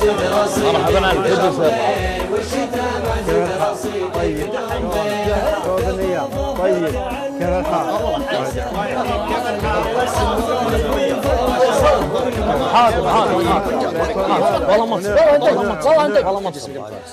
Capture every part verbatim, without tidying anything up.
مرحبا والشتاء ما زلت رصيد طيب كيف الحال؟ حاضر حاضر حاضر والله مصر والله مصر والله انت والله مصر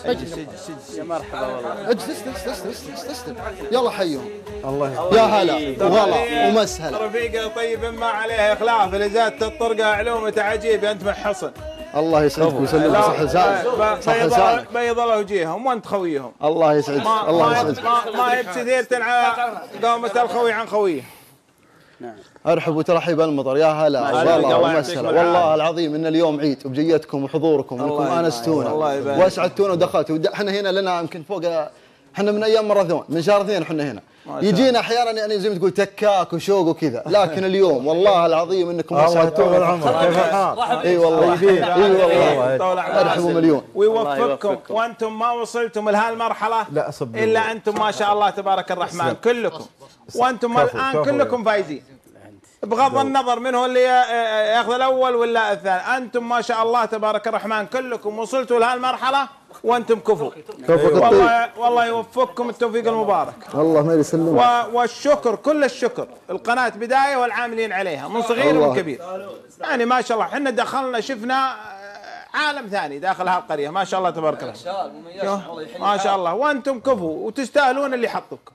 يا مرحبا والله اجلس اجلس اجلس اجلس اجلس يلا حيهم الله يا هلا وغلا ومسهلا رفيقه طيب ما عليه اخلاف اللي زادت الطرقه علومته عجيبه انت محصن الله يسعدك ويسلمك صح لسانك صح لسانك بيض الله وجيههم وانت خويهم الله يسعدك الله يسعدك ما يبكي ثيرة على قومة الخوي عن خويه. نعم ارحب وترحب المطر يا هلا والله ومسهلا والله العظيم ان اليوم عيد وبجيتكم وحضوركم وانكم انستونا واسعدتونا ودخلتوا احنا هنا لنا يمكن فوق احنا من ايام ماراثون من شهر اثنين احنا هنا يجينا احيانا يعني زي ما تقول تكاك وشوق وكذا لكن اليوم والله العظيم انكم اسعدتونا العمر كيف الحال؟ اي والله اي والله ارحبوا مليون ويوفقكم وانتم ما وصلتم لهالمرحله الا انتم ما شاء الله تبارك الرحمن كلكم وانتم الان كلكم فايزين بغض النظر من هو اللي ياخذ الاول ولا الثاني انتم ما شاء الله تبارك الرحمن كلكم وصلتوا لهالمرحله وانتم كفو والله والله يوفقكم التوفيق المبارك الله ما يسلمك والشكر كل الشكر القناه بدايه والعاملين عليها من صغير ومن كبير يعني ما شاء الله احنا دخلنا شفنا عالم ثاني داخل هالقريه ما شاء الله تبارك الله ما شاء الله وانتم كفو وتستاهلون اللي حطوكم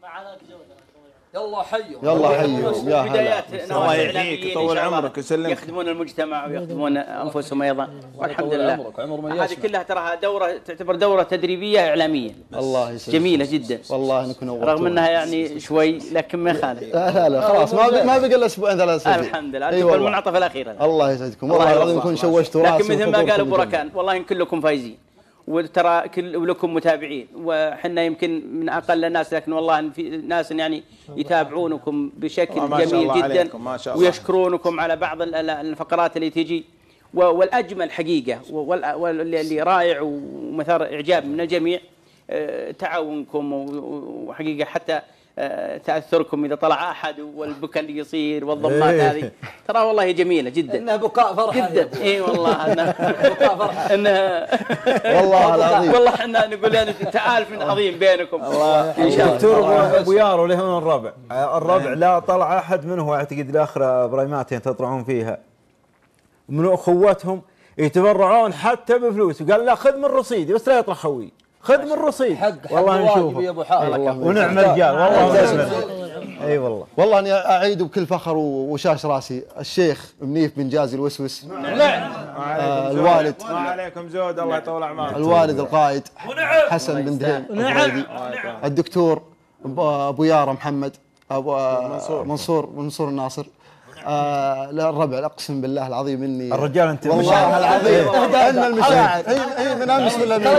يلا حيهم يلا حيهم يا بدايات الله يحييك يطول عمرك ويسلمك يخدمون المجتمع ويخدمون انفسهم ايضا والحمد لله هذه كلها تراها دوره تعتبر دوره تدريبيه اعلاميه الله يسلمك جميله جدا والله انكم نورتونا رغم انها يعني شوي لكن ما يخالف لا لا خلاص ما ما بقى الا اسبوعين ثلاث اسابيع الحمد لله انتم المنعطف الاخير الله يسعدكم والله العظيم كنت شوشتوا راسي لكن مثل ما قال ابو ركان والله ان كلكم فايزين وترى كل ولكم متابعين وحنا يمكن من اقل الناس لكن والله في ناس يعني يتابعونكم بشكل جميل جدا ويشكرونكم على بعض الفقرات اللي تجي والاجمل حقيقه واللي رائع ومثار اعجاب من الجميع تعاونكم وحقيقه حتى تاثركم اذا طلع احد والبكاء اللي يصير والضمات هذه ترى والله جميله جدا انها بكاء فرحه جدا اي والله انها بكاء فرحه انها والله العظيم والله احنا نقول يعني تآلف عظيم بينكم ان شاء الله. دكتور ابو يارو له من الربع الربع لا طلع احد منه اعتقد لاخر برايماتين تطلعون فيها من اخوتهم يتبرعون حتى بفلوس وقال لا خذ من رصيدي بس لا يطلع خوي خذ من رصيد والله نشوفه يا ابو حامد ونعم الرجال والله اي والله والله اني اعيد بكل فخر وشاش راسي الشيخ منيف بن جازي الوسوس نعم الوالد وعليكم زود الله يطول اعمارك الوالد القائد حسن بن دهيم نعم الدكتور ابو يارا محمد ابو منصور منصور الناصر آه لا الربع اقسم بالله العظيم اني الرجال انت والله العظيم ان المشاعر هي من امس ولا من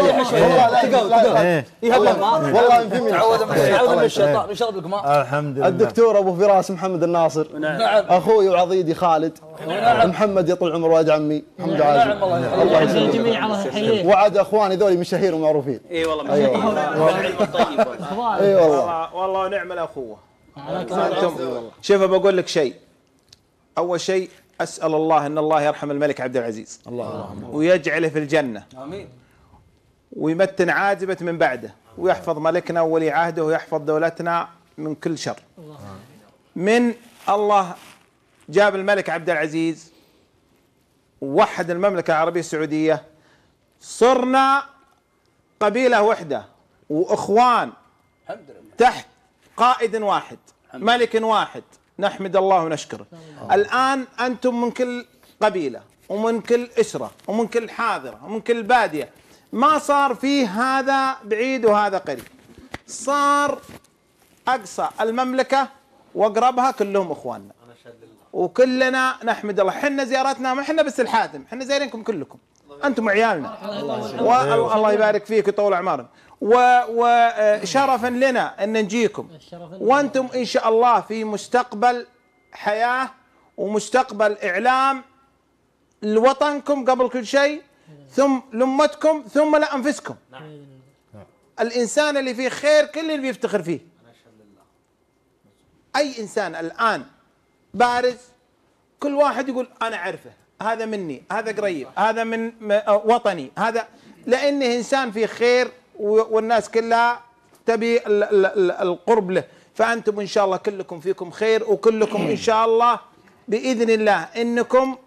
والله والله في من تعوذ من الشيطان يشرب لكم الحمد لله الدكتور ابو فراس محمد الناصر نعم اخوي وعضيدي خالد محمد يا طول العمر ولد عمي محمد عازم الله يسلمك الجميع الله يحييه وعد اخواني ذولي مشاهير ومعروفين اي والله مشاهير طيب اي والله والله نعم الاخوه شوف بقول لك شيء أول شيء أسأل الله أن الله يرحم الملك عبد العزيز اللهم ويجعله في الجنة آمين ويمتن عاجبة من بعده ويحفظ ملكنا وولي عهده ويحفظ دولتنا من كل شر من الله جاب الملك عبد العزيز ووحد المملكة العربية السعودية صرنا قبيلة وحدة وإخوان تحت قائد واحد ملك واحد نحمد الله ونشكره. الآن أنتم من كل قبيلة ومن كل أسرة ومن كل حاضرة ومن كل بادية ما صار فيه هذا بعيد وهذا قريب صار أقصى المملكة وأقربها كلهم إخواننا وكلنا نحمد الله. حنا زيارتنا ما حنا بس الحاتم حنا زايرينكم كلكم أنتم عيالنا والله يبارك فيك ويطول أعمارك وشرفا لنا أن نجيكم وأنتم إن شاء الله في مستقبل حياة ومستقبل إعلام لوطنكم قبل كل شيء ثم لأمتكم ثم لأنفسكم. الإنسان اللي فيه خير كل اللي بيفتخر فيه. أي إنسان الآن بارز كل واحد يقول أنا أعرفه هذا مني، هذا قريب، هذا من وطني، هذا لانه انسان في خير والناس كلها تبي القرب له. فانتم ان شاء الله كلكم فيكم خير، وكلكم ان شاء الله باذن الله انكم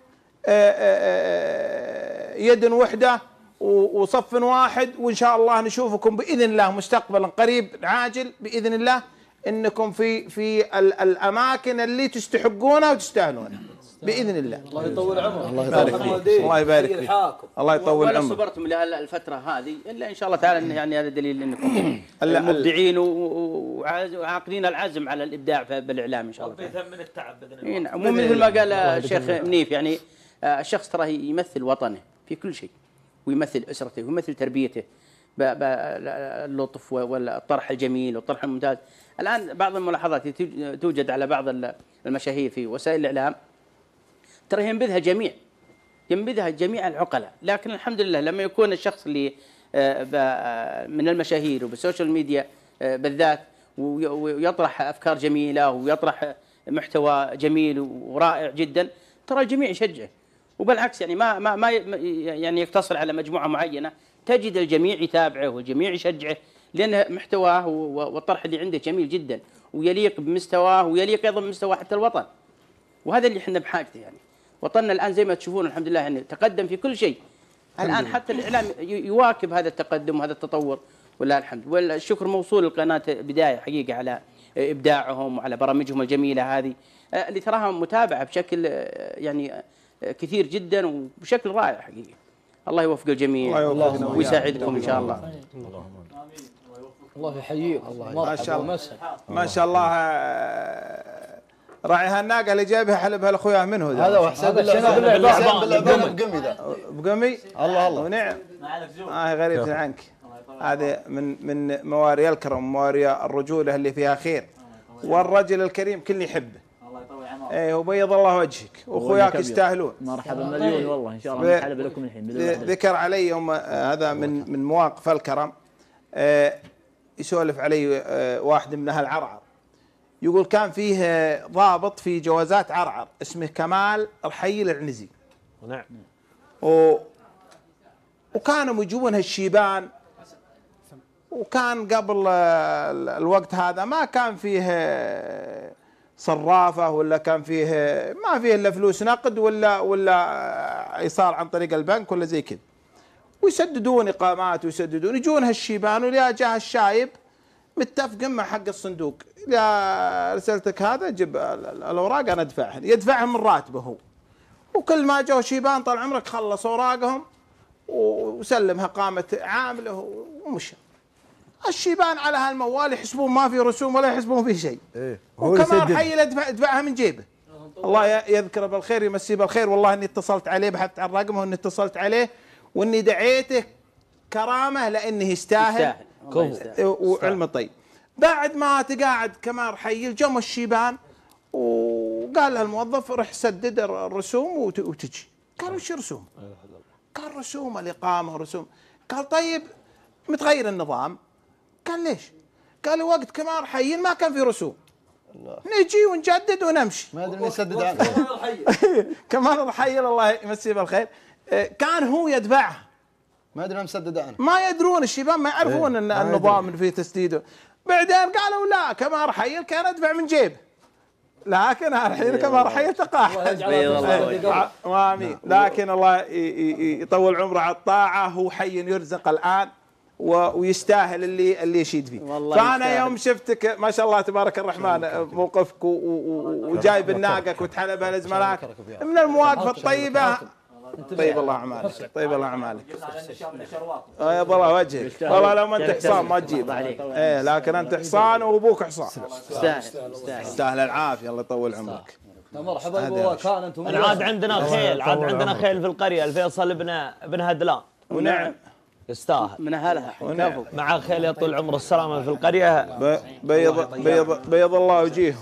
يد وحده وصف واحد، وان شاء الله نشوفكم باذن الله مستقبلا قريب عاجل باذن الله انكم في في الاماكن اللي تستحقونها وتستاهلونها باذن الله. الله يطول عمرك. الله يبارك فيك. الله يبارك فيك. الله يطول عمرك. ولا صبرتم لهالفتره هذه الا ان شاء الله تعالى، يعني هذا دليل انكم مبدعين وعاقدين العزم على الابداع بالاعلام ان شاء الله. من التعب باذن الله. نعم، مو مثل ما قال الشيخ منيف، يعني الشخص ترى يمثل وطنه في كل شيء، ويمثل اسرته ويمثل تربيته باللطف والطرح الجميل والطرح الممتاز. الان بعض الملاحظات توجد على بعض المشاهير في وسائل الاعلام ترى ينبذها جميع ينبذها جميع العقلاء، لكن الحمد لله لما يكون الشخص اللي من المشاهير وبالسوشيال ميديا بالذات ويطرح افكار جميله ويطرح محتوى جميل ورائع جدا، ترى الجميع يشجعه. وبالعكس يعني ما ما ما يعني يقتصر على مجموعه معينه، تجد الجميع يتابعه والجميع يشجعه، لان محتواه والطرح اللي عنده جميل جدا ويليق بمستواه ويليق ايضا بمستوى حتى الوطن. وهذا اللي احنا بحاجته. يعني وطننا الان زي ما تشوفون الحمد لله يعني تقدم في كل شيء. الان حتى الاعلام يواكب هذا التقدم وهذا التطور ولله الحمد. والشكر موصول للقناه بدايه حقيقه على ابداعهم وعلى برامجهم الجميله هذه اللي تراها متابعه بشكل يعني كثير جدا وبشكل رائع حقيقي. الله يوفق الجميع ويساعدكم ان شاء الله. الله يحييك. ما شاء الله ما شاء الله. راعي هالناقه اللي جايبها حلبها لاخوياه منه هذا هو حسين باللعبان بقمي ذا بقمي. الله الله ونعم. اه غريب عنك. هذا من من مواري الكرم، مواري الرجوله اللي فيها خير، والرجل الكريم كل يحبه. الله يطول عمرك. ايه وبيض الله وجهك، واخوياك يستاهلون. مرحبا مليون والله ان شاء الله نحلب لكم الحين. ذكر علي يوم هذا من من مواقف الكرم، آه يسولف علي آه واحد من اهل عرعر، يقول كان فيه ضابط في جوازات عرعر اسمه كمال رحي العنزي. نعم. و وكانوا يجون هالشيبان، وكان قبل الوقت هذا ما كان فيه صرافة ولا كان فيه ما فيه الا فلوس نقد ولا ولا ايصال عن طريق البنك ولا زي كذا، ويسددون اقامات ويسددون. يجون هالشيبان ولا جاء الشايب متفق مع حق الصندوق، يا رسالتك هذا جيب الاوراق انا ادفعها، يدفعهم من راتبه هو. وكل ما جو شيبان طال عمرك خلص اوراقهم وسلمها قامة عامله ومشى. الشيبان على هالموال يحسبون ما في رسوم ولا يحسبون فيه شيء. إيه. وكمان حي يدفع يدفعها من جيبه. الله يذكره بالخير يمسيه بالخير. والله اني اتصلت عليه بحثت عن رقمه واني اتصلت عليه واني دعيته كرامه لانه يستاهل وعلم طيب. بعد ما تقاعد كمال حي جم الشيبان وقال له الموظف رح سدد الرسوم وتجي. قال وش رسوم؟ قال رسوم الإقامة ورسوم. قال طيب متغير النظام. قال ليش؟ قال وقت كمال حي ما كان في رسوم، نجي ونجدد ونمشي. ما يدري يسدد عنه. كمال الحي الله يمسيه بالخير كان هو يدفعها، ما يدري مسدد عنه، ما يدرون الشباب ما يعرفون ان النظام اللي فيه تسديده. بعدين قالوا لا كمال حي كان يدفع من جيبه، لكن الحين كمال حي تقاعد. امين. لكن الله يطول عمره على الطاعه، هو حي يرزق الان ويستاهل اللي اللي يشيد فيه. فانا يوم شفتك ما شاء الله تبارك الرحمن موقفك وجايب الناقك وتحلبها لزملائك من المواقف الطيبه. طيب الله اعمالك، طيب الله اعمالك. يا الله وجهك، والله لو ما انت حصان ما تجيب. ايه لكن انت حصان وابوك حصان. تستاهل تستاهل العافيه. الله يطول عمرك. مرحبا والله. كان انتم عاد عندنا خيل، عاد عندنا خيل في القريه الفيصل ابن ابن هدلان. ونعم يستاهل من اهلها. ونعم مع خيل يطول عمر السلامه في القريه. بيض بيض بيض الله وجيههم.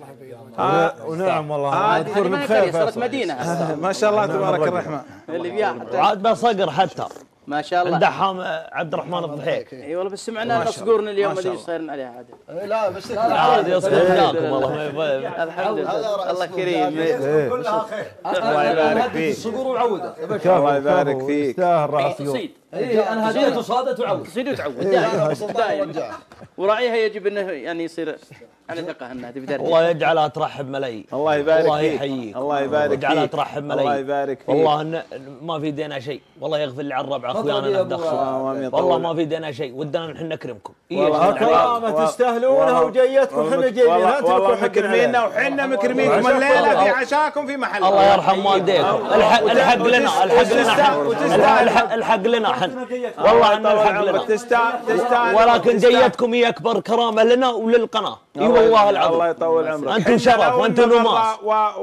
ونعم والله اذكرني بخير. صارت مدينه ما شاء الله تبارك الرحمن. اللي بياخذ عاد بصقر حتى ما شاء الله. دحام عبد الرحمن الضحيك. اي والله بس سمعنا ان صقورنا اليوم اللي صايرين عليها عاد. لا بس عاد يصير وياكم والله. الحمد لله الله كريم. كلها خير. الله يبارك فيك. الصقور وعوده. الله يبارك فيك. يستاهل راح تصيد. اي انا هديت وصادت وعود. تصيد وتعود دائما دائما. وراعيها يجب انه يعني يصير على ثقه انها تبي ترجع. الله يجعلها ترحب ملي. الله يبارك الله فيك. يحييك. الله يبارك فيك. يجعلها ترحب ملي. الله يبارك فيك. والله إن ما في دينا شيء، والله يغفر لي على الربع اخويانا ندخل. والله ما في دينا شيء، ودنا نحن نكرمكم. كرامة تستاهلونها وجيتكم احنا جايبين. والله مكرمينا وحنا مكرمينكم الليله في عشاكم في محل. الله يرحم والديكم. الحق الحق لنا الحق لنا الحق الحق لنا احنا. والله ان الحق لنا. تستاهل. ولكن جيتكم هي اكبر كرامه لنا وللقناه. اي والله العظيم. الله يطول عمرك. انتم شرف وانتم نماس.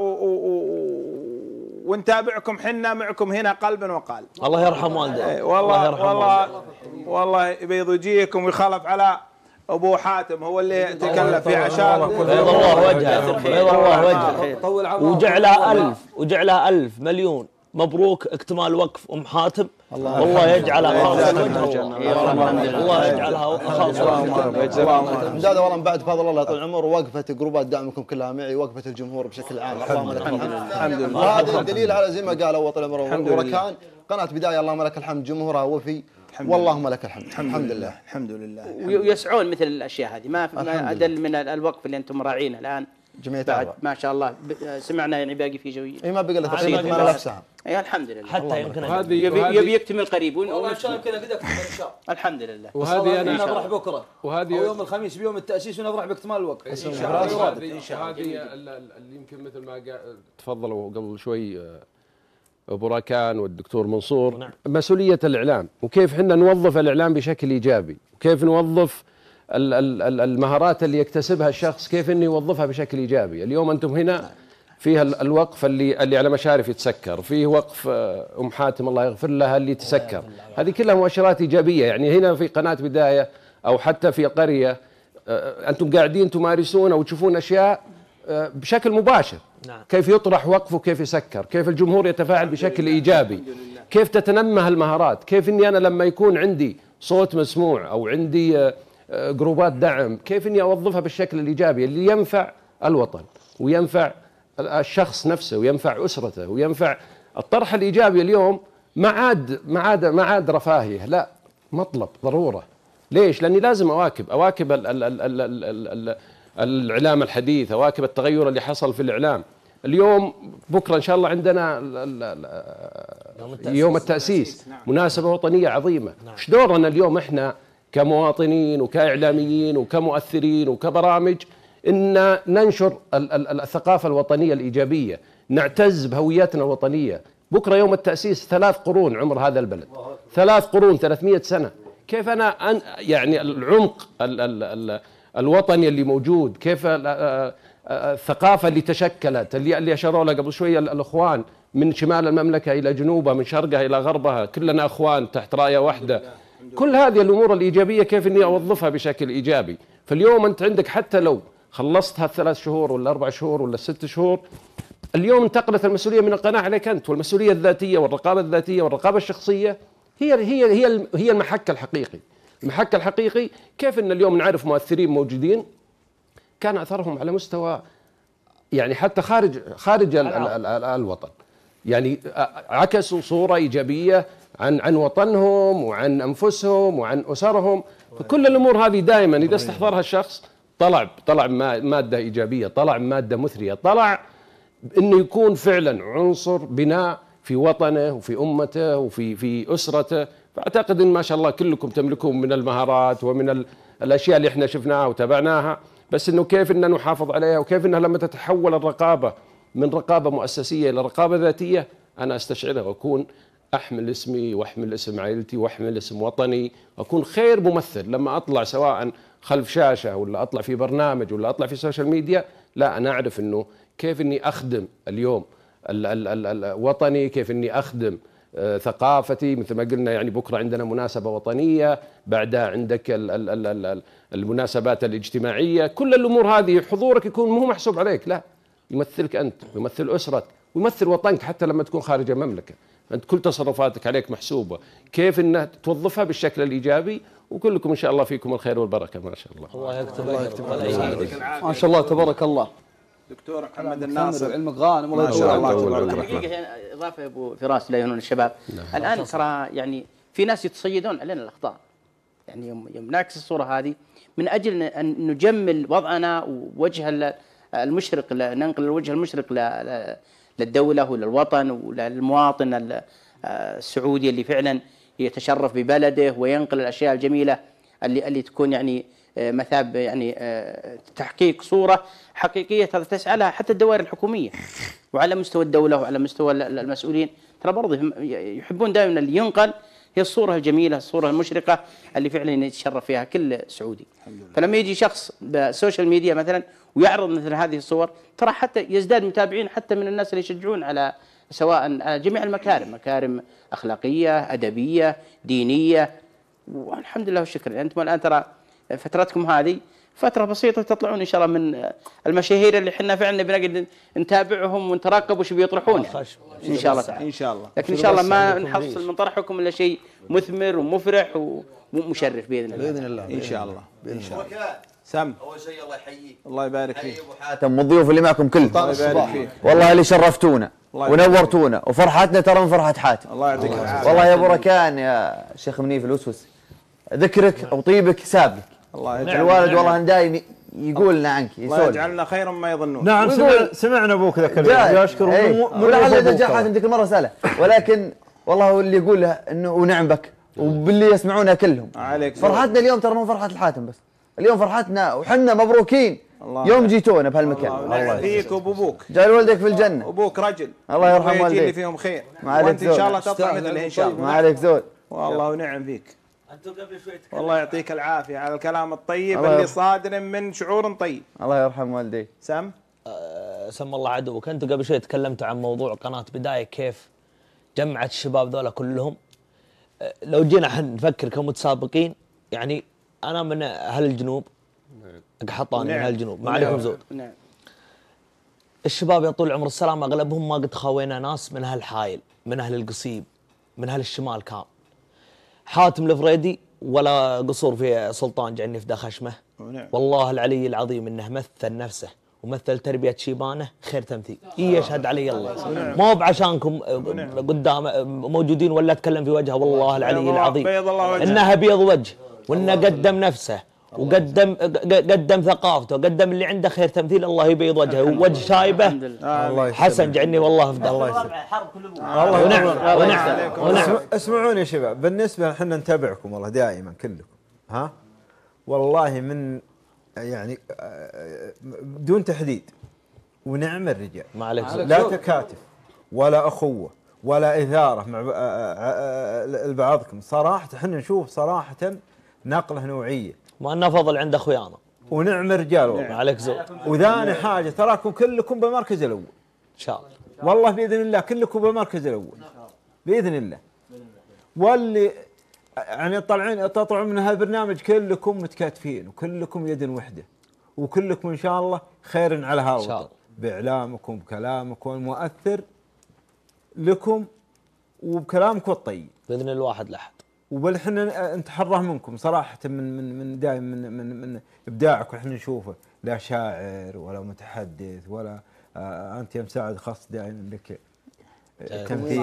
ونتابعكم حنا معكم هنا قلبا وقالب. الله يرحم والديك. والله والله والله بيض وجيهكم ويخلف على ابو حاتم هو اللي تكلف في عشاء. بيض الله وجهه. بيض الله وجهه. وجعلها ألف وجعلها ألف مليون مبروك اكتمال وقف ام حاتم. والله يجعلها خالص وجهه. الله يجعلها خالص وجهه. مداده والله من بعد فضل الله طول العمر ووقفت جروبات دعمكم كلها معي، وقفت الجمهور بشكل عام. اللهم لك الحمد. الحمد لله. وهذا الدليل على زي ما قال اول طول العمر وركان قناه بدايه اللهم لك الحمد جمهورها وفي واللهم لك الحمد. الحمد لله. الحمد لله. ويسعون مثل الاشياء هذه ما ما ادل من الوقف اللي انتم راعينه الان. جمعيه بعد ما شاء الله سمعنا يعني باقي في جوي. اي ما بقى له تقريبا ثمانية آلاف سهم. اي الحمد لله. حتى يمكن يبي, يبي يكتمل قريب. والله ان شاء الله يمكن اقدر اكتمل ان شاء الله. الحمد لله. وهذه انا نفرح بكره وهذه يوم الخميس بيوم التاسيس ونفرح باكتمال الوقت ان شاء الله. وهذه اللي يمكن مثل ما تفضلوا قبل شوي ابو راكان والدكتور منصور. نعم. مسؤوليه الاعلام وكيف احنا نوظف الاعلام بشكل ايجابي، وكيف نوظف المهارات اللي يكتسبها الشخص كيف انه يوظفها بشكل ايجابي. اليوم انتم هنا فيها الوقف اللي اللي على مشارف يتسكر، فيه وقف ام حاتم الله يغفر لها اللي تسكر، هذه كلها مؤشرات ايجابيه. يعني هنا في قناه بدايه او حتى في قريه انتم قاعدين تمارسون او تشوفون اشياء بشكل مباشر. نعم. كيف يطرح وقف وكيف يسكر، كيف الجمهور يتفاعل بشكل ايجابي، كيف تتنمى المهارات، كيف اني انا لما يكون عندي صوت مسموع او عندي جروبات دعم كيف اني اوظفها بالشكل الايجابي اللي ينفع الوطن وينفع الشخص نفسه وينفع اسرته وينفع. الطرح الايجابي اليوم ما عاد ما عاد ما عاد رفاهيه، لا مطلب ضروره. ليش؟ لاني لازم اواكب اواكب ال ال ال ال ال ال الاعلام الحديث، اواكب التغير اللي حصل في الاعلام. اليوم بكره ان شاء الله عندنا يوم التاسيس، مناسبه وطنيه عظيمه. ايش دورنا اليوم احنا كمواطنين وكإعلاميين وكمؤثرين وكبرامج إن ننشر الثقافة الوطنية الإيجابية، نعتز بهويتنا الوطنية. بكرة يوم التأسيس ثلاث قرون عمر هذا البلد، ثلاث قرون ثلاثمئة سنة. كيف أنا أن يعني العمق ال ال ال الوطني اللي موجود، كيف الثقافة اللي تشكلت اللي اللي أشاروا لها قبل شوية الأخوان من شمال المملكة إلى جنوبها، من شرقها إلى غربها، كلنا أخوان تحت راية واحدة. كل هذه الأمور الإيجابية كيف إني أوظفها بشكل إيجابي. فاليوم أنت عندك حتى لو خلصت هالثلاث شهور ولا أربع شهور ولا ست شهور، اليوم انتقلت المسؤولية من القناة عليك أنت، والمسؤولية الذاتية والرقابة الذاتية والرقابة الشخصية هي هي هي هي المحك الحقيقي. المحك الحقيقي كيف إن اليوم نعرف مؤثرين موجودين كان أثرهم على مستوى يعني حتى خارج خارج ال ال ال الوطن، يعني عكسوا صورة إيجابية عن عن وطنهم وعن أنفسهم وعن أسرهم. فكل الأمور هذه دائما إذا استحضرها الشخص طلع طلع مادة إيجابية، طلع مادة مثرية، طلع إنه يكون فعلا عنصر بناء في وطنه وفي أمته وفي في أسرته. فأعتقد إن ما شاء الله كلكم تملكون من المهارات ومن الأشياء اللي إحنا شفناها وتابعناها، بس إنه كيف إننا نحافظ عليها وكيف إنها لما تتحول الرقابة من رقابة مؤسسية إلى رقابة ذاتية أنا أستشعرها وأكون أحمل اسمي وأحمل اسم عائلتي وأحمل اسم وطني، وأكون خير ممثل لما أطلع سواء خلف شاشة ولا أطلع في برنامج ولا أطلع في السوشيال ميديا. لا أنا أعرف إنه كيف إني أخدم اليوم ال ال ال الوطني، كيف إني أخدم آه ثقافتي. مثل ما قلنا يعني بكرة عندنا مناسبة وطنية، بعدها عندك ال ال ال ال المناسبات الاجتماعية. كل الأمور هذه حضورك يكون مو محسوب عليك، لا يمثلك أنت ويمثل أسرتك ويمثل وطنك حتى لما تكون خارج المملكة. انت كل تصرفاتك عليك محسوبه، كيف انها توظفها بالشكل الايجابي، وكلكم ان شاء الله فيكم الخير والبركه ما شاء الله. الله يكتب اجرك. ما شاء الله تبارك الله. دكتور محمد الناصر علمك غانم الله ما شاء الله تبارك الله. اضافه ابو فراس لا يهونون الشباب. الان ترى يعني في ناس يتصيدون علينا الاخطاء. يعني يوم يوم نعكس الصوره هذه من اجل ان نجمل وضعنا ووجه المشرق، ننقل الوجه المشرق للدوله وللوطن وللمواطن السعودي اللي فعلا يتشرف ببلده وينقل الاشياء الجميله اللي اللي تكون يعني مثاب يعني تحقيق صوره حقيقيه تسعى لها حتى الدوائر الحكوميه وعلى مستوى الدوله وعلى مستوى المسؤولين. ترى برضه يحبون دائما اللي ينقل هي الصوره الجميله، الصوره المشرقه اللي فعلا يتشرف فيها كل سعودي. فلما يجي شخص بالسوشيال ميديا مثلا ويعرض مثل هذه الصور ترى حتى يزداد متابعين حتى من الناس اللي يشجعون على سواء جميع المكارم، مكارم اخلاقيه، ادبيه، دينيه، والحمد لله والشكر. انتم الان ترى فترتكم هذه فتره بسيطه تطلعون ان شاء الله من المشاهير اللي احنا فعلا بنقعد نتابعهم ونتراقب وش بيطرحون يعني. ان شاء الله تعالى ان شاء الله. لكن ان شاء الله ما نحصل من طرحكم الا شيء مثمر ومفرح ومشرف باذن الله. باذن الله ان شاء الله. ان شاء الله. سم اول شيء الله يحييك. الله يبارك فيك. ابو حاتم والضيوف اللي معكم كلهم. الله يبارك فيك. والله اللي شرفتونا ونورتونا وفرحتنا ترى من فرحه حاتم. الله يعطيك العافيه. والله يا ابو ركان يا شيخ منيف الوسوس ذكرك او طيبك سابك. الله يجعل الوالد والله دايم يقول لنا عنك الله يسولف. يجعلنا خيرا ما يظنون. نعم سمع سمعنا ابوك ذاك اليوم يشكر ولعل جاء حاتم ذيك المره ساله، ولكن والله هو اللي يقول له انه ونعم بك وباللي يسمعونها كلهم. عليك فرحتنا اليوم ترى مو فرحه الحاتم بس، اليوم فرحتنا وحنا مبروكين يوم جيتونا بهالمكان. الله يحييك وابوك. جعل والدك في الجنه. ابوك رجل. الله يرحم والديك. اللي فيهم خير. ما عليك وانت ان شاء الله تطلع مثله ان شاء الله. ما عليك زود. والله ونعم فيك. انتم قبل شوي والله يعطيك العافيه على الكلام الطيب اللي صادر من شعور طيب. الله يرحم والديك. سم أه سم الله عدوك. انتم قبل شوي تكلمتوا عن موضوع قناه بدايه كيف جمعت الشباب ذولا كلهم. أه لو جينا احنا نفكر كمتسابقين يعني انا من اهل الجنوب قحطاني من اهل الجنوب ما عليكم زود. نعم. الشباب يا طول العمر السلام اغلبهم ما قد خاوينا ناس من اهل الحايل، من اهل القصيب، من اهل الشمال كان. حاتم الفريدي ولا قصور في سلطان جعني في دخشمه. والله العلي العظيم انه مثل نفسه ومثل تربيه شيبانه خير تمثيل. اي يشهد علي الله. ما هو بعشانكم قدام موجودين ولا اتكلم في وجهه، والله العلي العظيم انها بيض وجه وانه قدم نفسه وقدم قدم ثقافته وقدم اللي عنده خير تمثيل. الله يبيض وجهه ووجه شايبه حسن جعني والله في الله يسلمك. الله ونعم ونعم ونعم. اسمعوني يا شباب، بالنسبه احنا نتابعكم والله دائما كلكم ها، والله من يعني بدون تحديد ونعم الرجال ما عليك لا تكاتف ولا اخوه ولا اثاره مع بعضكم. صراحه احنا نشوف صراحه نقله نوعيه ما لنا فضل عند اخويانا ونعم الرجال والله. ما عليك زود. وذاني حاجه تراكم كلكم بالمركز الاول ان شاء الله. والله باذن الله كلكم بالمركز الاول باذن الله. واللي يعني طالعين تطلعون من هذا البرنامج كلكم متكاتفين وكلكم يد وحده وكلكم ان شاء الله خير على هذا الوطن باعلامكم بكلامكم المؤثر لكم وبكلامكم الطيب باذن الواحد لاحد. وبل احنا نتحرى منكم صراحه من من من دائما من من, من ابداعكم احنا نشوفه، لا شاعر ولا متحدث ولا آه انت يا مساعد خاص دائما لك تمثيل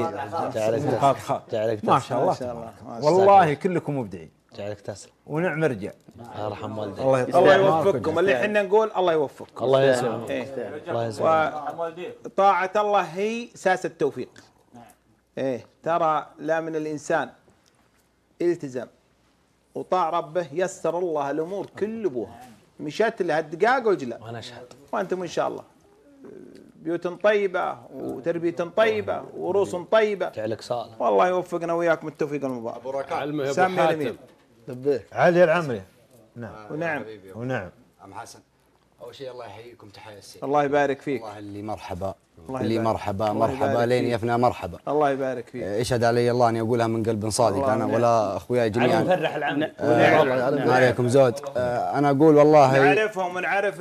ما شاء الله والله كلكم مبدعين. جعلك تسلم ونعم رجال. الله يرحم والديك. الله الله يوفقكم. اللي احنا نقول الله يوفقكم. الله يسلمك. الله يسلمك. وطاعة الله هي اساس التوفيق. ايه ترى لا من الانسان التزم وطاع ربه يسر الله الامور كل ابوها. مشت لها الدقاق وجلاء. وانا اشهد. وانتم ان شاء الله بيوت طيبه وتربيه طيبه ورؤوس طيبه. جعلك صالح. والله يوفقنا وياكم التوفيق المبارك. ابو ركان سامي اليمين. علي العمري. نعم ونعم ونعم. عم حسن اول شيء الله يحييكم تحيه السيد. الله يبارك فيك. والله اللي مرحبا اللي مرحبا مرحبا لين يفنى مرحبا. الله يبارك فيك. اشهد علي الله اني اقولها من قلب صادق انا ولا اخوياي جميعا. نفرح العمل. ما عليكم زود. انا اقول والله نعرفهم ونعرف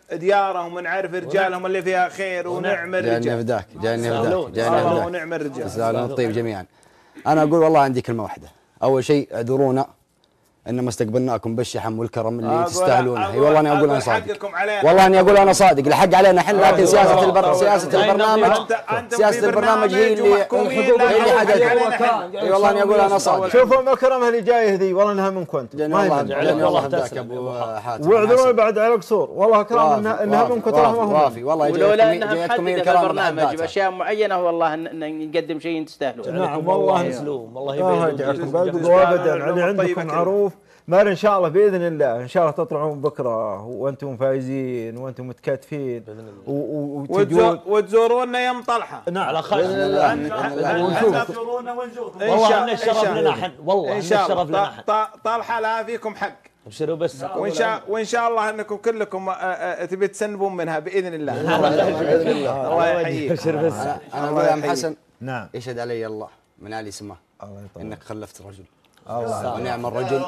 ديارهم ونعرف رجالهم اللي فيها خير ونعم الرجال. جاني فداك جاني فداك جاني فداك ونعم الرجال. تسالون الطيب جميعا. انا اقول والله عندي كلمه واحده. اول شيء اعذرونا انما استقبلناكم بالشحم والكرم اللي تستاهلونه. اي والله اني اقول انا صادق. والله اني اقول انا صادق. الحق علينا احنا، لكن سياسه البر... سياسه البرنامج سياسه البرنامج هي اللي هي اللي حققت. اي والله اني اقول انا صادق. شوفوا المكرمه اللي جايه ذي والله انها منكم انتم. جاني والله ذاك ابو حاتم. واعذروني بعد على قصور والله كرام انها انها منكم ترى ما هو وافي والله. ولولا انها محدده في البرنامج باشياء معينه والله نقدم شيء تستاهلون. نعم والله مسلوم الله يبارك ابدا علي عندكم معروف. ما ان شاء الله باذن الله ان شاء الله تطلعون بكره وانتم فايزين وانتم متكاتفين وتجون وتزورونا يوم طلحه. نعم على خير باذن الله ونشوف. تزورونا ونزوركم والله ان الشرف لنا احنا. والله ان الشرف لنا احنا. طلحه لا فيكم حق. ابشروا بس. وان شاء وان شاء الله انكم كلكم تبي تسنبون منها باذن الله. الله يحييك. ابشر بس. انا اقول يا ام حسن. نعم. يشهد علي الله من علي سماه انك خلفت رجل. ونعم الرجل.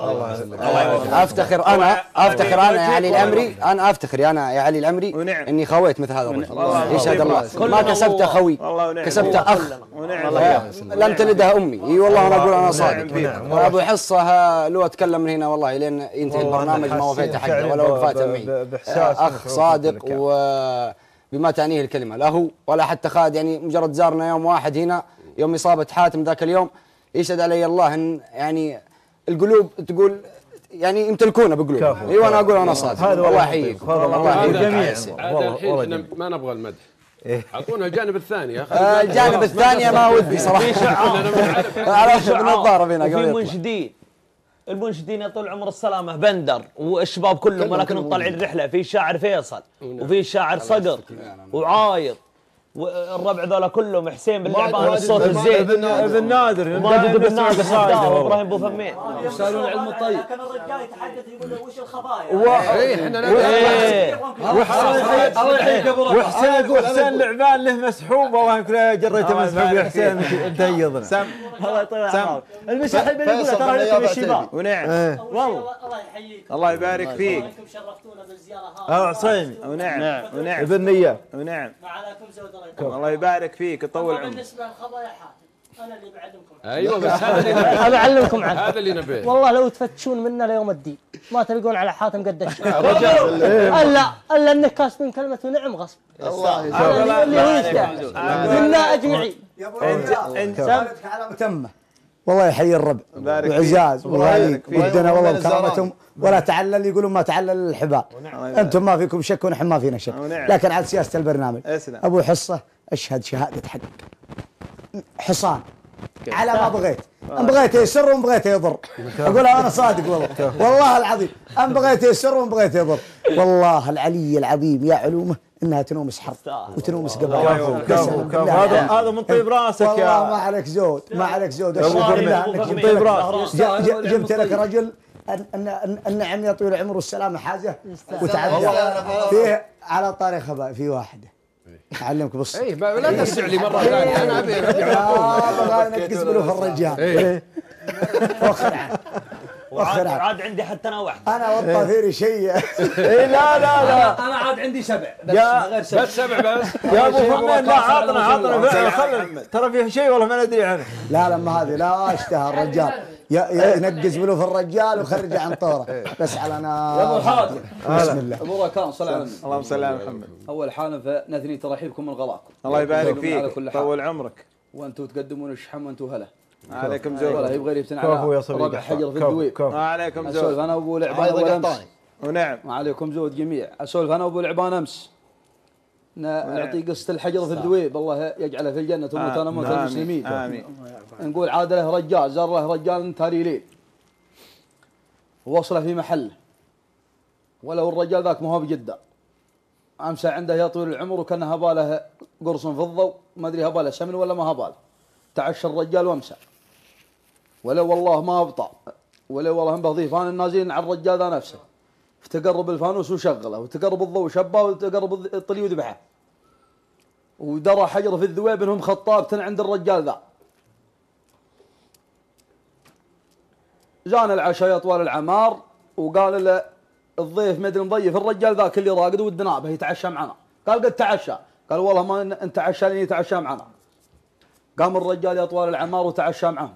افتخر انا افتخر انا يا علي العمري انا افتخر انا يا علي العمري اني خويت مثل هذا الرجل. يشهد الله ما كسبته خوي كسبته اخ لم تلدها امي. اي والله انا اقول انا صادق. ابو حصه لو اتكلم من هنا والله لين ينتهي البرنامج ما وفيت حقه ولا وقفات معي. اخ صادق وبما تعنيه الكلمه لا هو ولا حتى خالد. يعني مجرد زارنا يوم واحد هنا يوم اصابه حاتم ذاك اليوم. يشهد علي الله ان يعني القلوب تقول يعني يمتلكونه بقلوب. ايوه انا اقول انا صادق. الله يحييك الله يحييك جميعا. هذا الحين احنا ما نبغى المدح. اعطونا الجانب الثاني يا اخي. الجانب الثاني ما ودي صراحه. على بالنظاره بينا قبل. في منشدين المنشدين يا طول العمر السلامه بندر والشباب كلهم ولكنهم طالعين الرحله. في الشاعر فيصل وفي الشاعر صقر وعايض والربع ذولا كلهم حسين بن لعبان الصوت الزين ابن نادر وماجد بن نادر وابراهيم بو فمين يسالون العلم الطيب. كان الرجال يتحدث يقول له وش الخبايا. اي احنا وحسين وحسين لعبان له مسحوب. والله يمكن جريته مسحوب يا حسين تهيضنا. سم الله يطول عمرك. المسح البن يقول ترى لكم الشباب. ونعم والله الله يحييك الله يبارك فيك. انكم شرفتونا بالزياره هذه. اه عصيمي ونعم ونعم ابن نية ونعم. ما عليكم زود الله يبارك فيك يطول عمرك. بالنسبه للخبايا حاتم انا اللي بعلمكم. ايوه بس هذا اللي انا بعلمكم عنه. هذا اللي نبيه. والله لو تفتشون منا ليوم الدين ما تلقون على حاتم قد الشيء. الا الا انك كاسبين كلمه ونعم غصب. الله يسلمك اللي هو يستاهل منا اجمعين. انت على متمه. والله يحيي الربع وعزاز وغالي ودنا والله بكرامتهم ولا تعلل يقولون ما تعلل الحبال. انتم ما فيكم شك ونحن ما فينا شك. لكن على سياسه البرنامج ابو حصه اشهد شهاده حق حصان على ما بغيت. ان بغيت يسر وان بغيت يضر. اقولها انا صادق والله والله العظيم. ان بغيت يسر وان بغيت يضر. والله العلي العظيم يا علومه انها تنومس حرف وتنومس قبل. هذا هذا من طيب راسك يا والله ما عليك زود ما عليك زود. من طيب راسك جبت لك رجل النعم يا طويل العمر والسلامه حاجه وتعدى فيه على طاري خباء في واحده اعلمك بص. اي لا ترجع لي مره ثانيه انا ابي ارجع. انقز له في الرجال. وخر عنه وعاد عاد عندي حتى انا واحد. انا والطفيري شيء. اي لا لا لا انا عاد عندي سبع بس غير سبع. بس سبع بس يا ابو فمين لا عطنا عطنا خلنا ترى فيه شيء والله ما ندري عنه. لا لما هذه لا اشتهى الرجال ينقز له في الرجال وخرجه عن طوره بس على نار. يا ابو حاتم بسم الله. ابو ركان صل على النبي. اللهم صل على محمد. اول حاله نثني ترحيبكم من غلاكم. الله يبارك فيك طول عمرك. وانتم تقدمون الشحم وانتم هلا. عليكم زود. ولا يبغى لي على ربع حجر في الدويب. عليكم زود. اسولف انا وابو لعبان اول امس. ونعم. وعليكم زود جميع. اسولف انا وابو لعبان امس. نعطي قصه الحجر في الدويب الله يجعله في الجنه وموت انا موت المسلمين. امين. نقول عاد له رجال زار له رجال تاري ليل ووصله في محله ولو الرجال ذاك ما هو بجده. امسى عنده يا طويل العمر وكان هباله قرص فضه ما ادري هباله سمن ولا ما هباله. تعشى الرجال وامسى ولو والله ما ابطا ولو والله هم بضيف انا النازلين على الرجال ذا نفسه. فتقرب الفانوس وشغله وتقرب الضوء شبه وتقرب الطلي وذبحه. ودرى حجر في الذويب انهم خطابة عند الرجال ذا. زان العشاء يا طوال العمار وقال له الضيف مدري مضيف الرجال ذاك اللي راقد ودنا به يتعشى معنا. قال قد تعشى. قال والله ما انت تعشى لي يتعشى معنا. قام الرجال يا طوال العمار وتعشى معهم.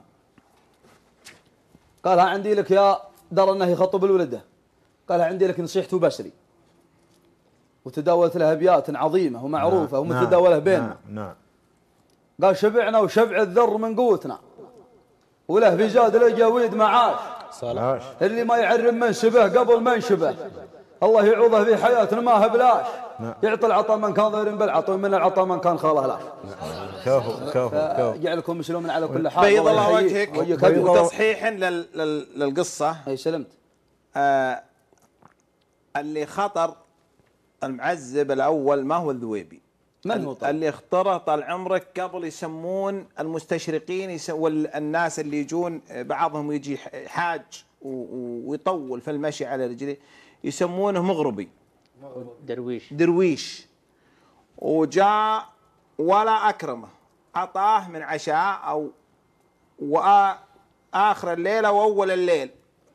قال ها عندي لك يا درى انه يخطب الولده. قال ها عندي لك نصيحته بسري. وتداولت له ابيات عظيمه ومعروفه ومتداوله بيننا. نعم. قال شبعنا وشبع الذر من قوتنا. وله في زاد الجويد معاش. صلاح. اللي ما يعرم منسبه قبل ما ينشبه. الله يعوضه في حياتنا ما هو بلاش. يعطي العطاء من كان ضير بالعطاء ومن العطاء من كان خاله لاش. كفو كفو كفو. جعلكم مسلمين على كل حال. بيض الله وجهك. وتصحيحا للقصه. اي سلمت. آه اللي خطر المعذب الاول ما هو الذويبي. من هو طبعا؟ اللي اختاره طال عمرك قبل يسمون المستشرقين والناس اللي يجون بعضهم يجي حاج ويطول في المشي على رجليه يسمونه مغربي. درويش. درويش. وجاء ولا أكرمه أعطاه من عشاء أو وآخر الليل أو أول الليل.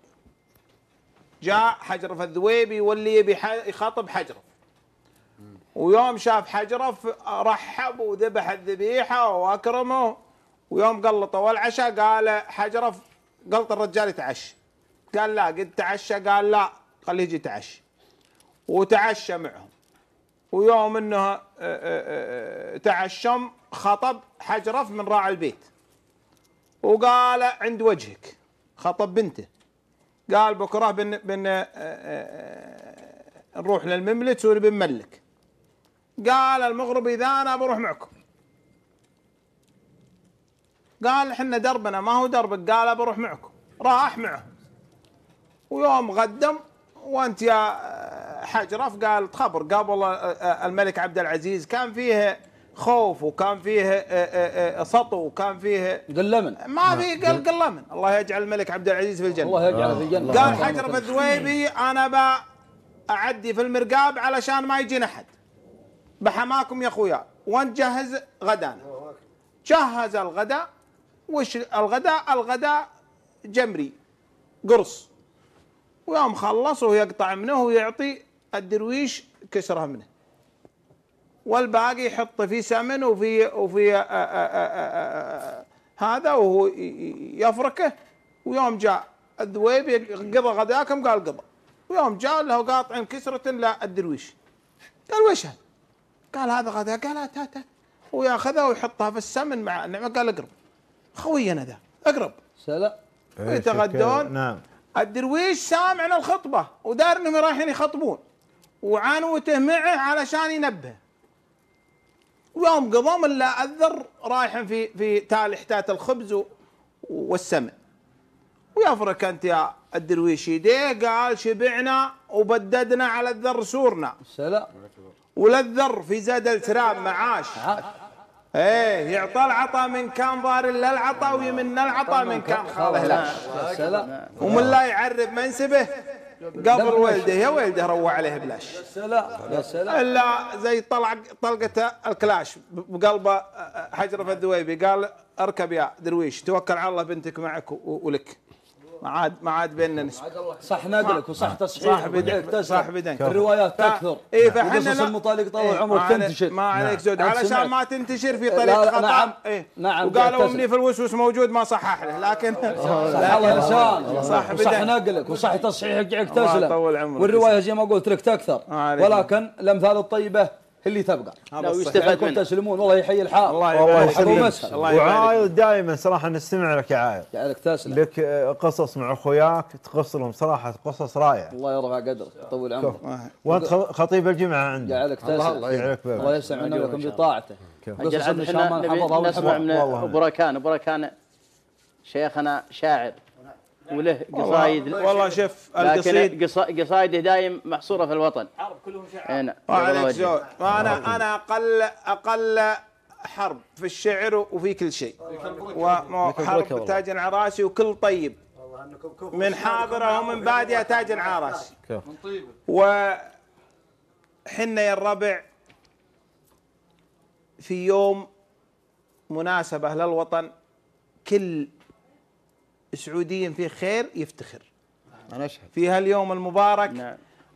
جاء حجرف الذويبي واللي يبي يخاطب حجرف. ويوم شاف حجرف رحب وذبح الذبيحة وأكرمه. ويوم قلطوا العشاء قال حجرف قلط الرجال يتعشى. قال لا قد تعشى. قال لا خليه يجي يتعشى. وتعشى معهم. ويوم انه تعشم خطب حجرف من راعي البيت. وقال عند وجهك خطب بنته. قال بكره بن بن نروح للمملك ونبي نملك. قال المغربي اذا انا بروح معكم. قال احنا دربنا ما هو دربك. قال بروح معكم. راح معهم. ويوم قدم وانت يا حجرف قال تخبر قبل الملك عبد العزيز كان فيه خوف وكان فيه سطو وكان فيه قلمن. ما في قل قلمن. الله يجعل الملك عبد العزيز في الجنه. الله يجعله في الجنه. قال حجرف الذويبي انا بأعدي في المرقاب علشان ما يجينا احد. بحماكم يا اخويا ونجهز غدانا. جهز الغداء. وش الغداء؟ الغداء جمري قرص. ويوم خلص يقطع منه ويعطي الدرويش كسره منه. والباقي يحط في سمن وفي وفي آآ آآ هذا وهو يفركه. ويوم جاء الذويبي قضى غداكم قال قضى. ويوم جاء له قاطع كسرة للدرويش. قال وش هذا؟ قال هذا غداء. قال هات هات. وياخذها ويحطها في السمن مع النعمة. قال اقرب خوينا ذا اقرب. سلام. ويتغدون. نعم. الدرويش سامعنا الخطبة ودار انهم رايحين يخطبون وعانوته معه علشان ينبه. ويوم قضوا الا الذر رايحين في في تالي حتات الخبز والسمن. ويفرك انت يا الدرويش يديه. قال شبعنا وبددنا على الذر سورنا. سلام. وللذر في زاد التراب معاش. ايه يعطى العطاء من كان ضار الا العطاء ويمن العطاء من كان خاله لا. سلام. ومن لا يعرف منسبه قبل ولده يا ولده روى عليه بلاش. يا سلام يا سلام. الا زي طلع طلقه الكلاش بقلبه حجرف الذويبي. قال اركب يا درويش توكل على الله بنتك معك ولك. ما عاد ما عاد بيننا نسبة. صح نقلك وصح تصحيح. صح بدنك صح بدنك. الروايات تكثر. اي فاحنا المطالق طول عمرك تنتشر. ما عليك زود علشان ما تنتشر في طريق خطا. نعم إيه؟ نعم. وقالوا مني في الوسوس موجود ما صحح له لكن الله لسان. صح وصح نقلك وصح تصحيحك جعك تسلم. والروايه زي ما قلت لك تكثر. ولكن الامثال الطيبه اللي تبقى. لو يستفاد منه. تسلمون والله يحيي الحال. الله يسلمك. وعايض دائما صراحه نستمع لك يا عايض. جعلك تسلم. لك قصص مع اخوياك تقص لهم صراحه قصص رائعه. الله يرفع قدرك يطول عمرك. وانت خطيب الجمعه عندي. جعلك تسلم. الله يجعلك بخير. الله يسمعنا لكم بطاعته. اجل عاد احنا نبي نسمع من ابو ركان. ابو ركان شيخنا شاعر وله قصايد. والله شوف القصيد قصايده دايم محصوره في الوطن. عرب كلهم شعر. هنا انا انا اقل اقل حرب في الشعر وفي كل شيء. وحرب تاج عراسي وكل طيب من حاضره ومن باديه تاج عراسي. وحنا يا الربع في يوم مناسبه للوطن كل سعودي في خير يفتخر. أنا أشهد في هاليوم المبارك. نعم.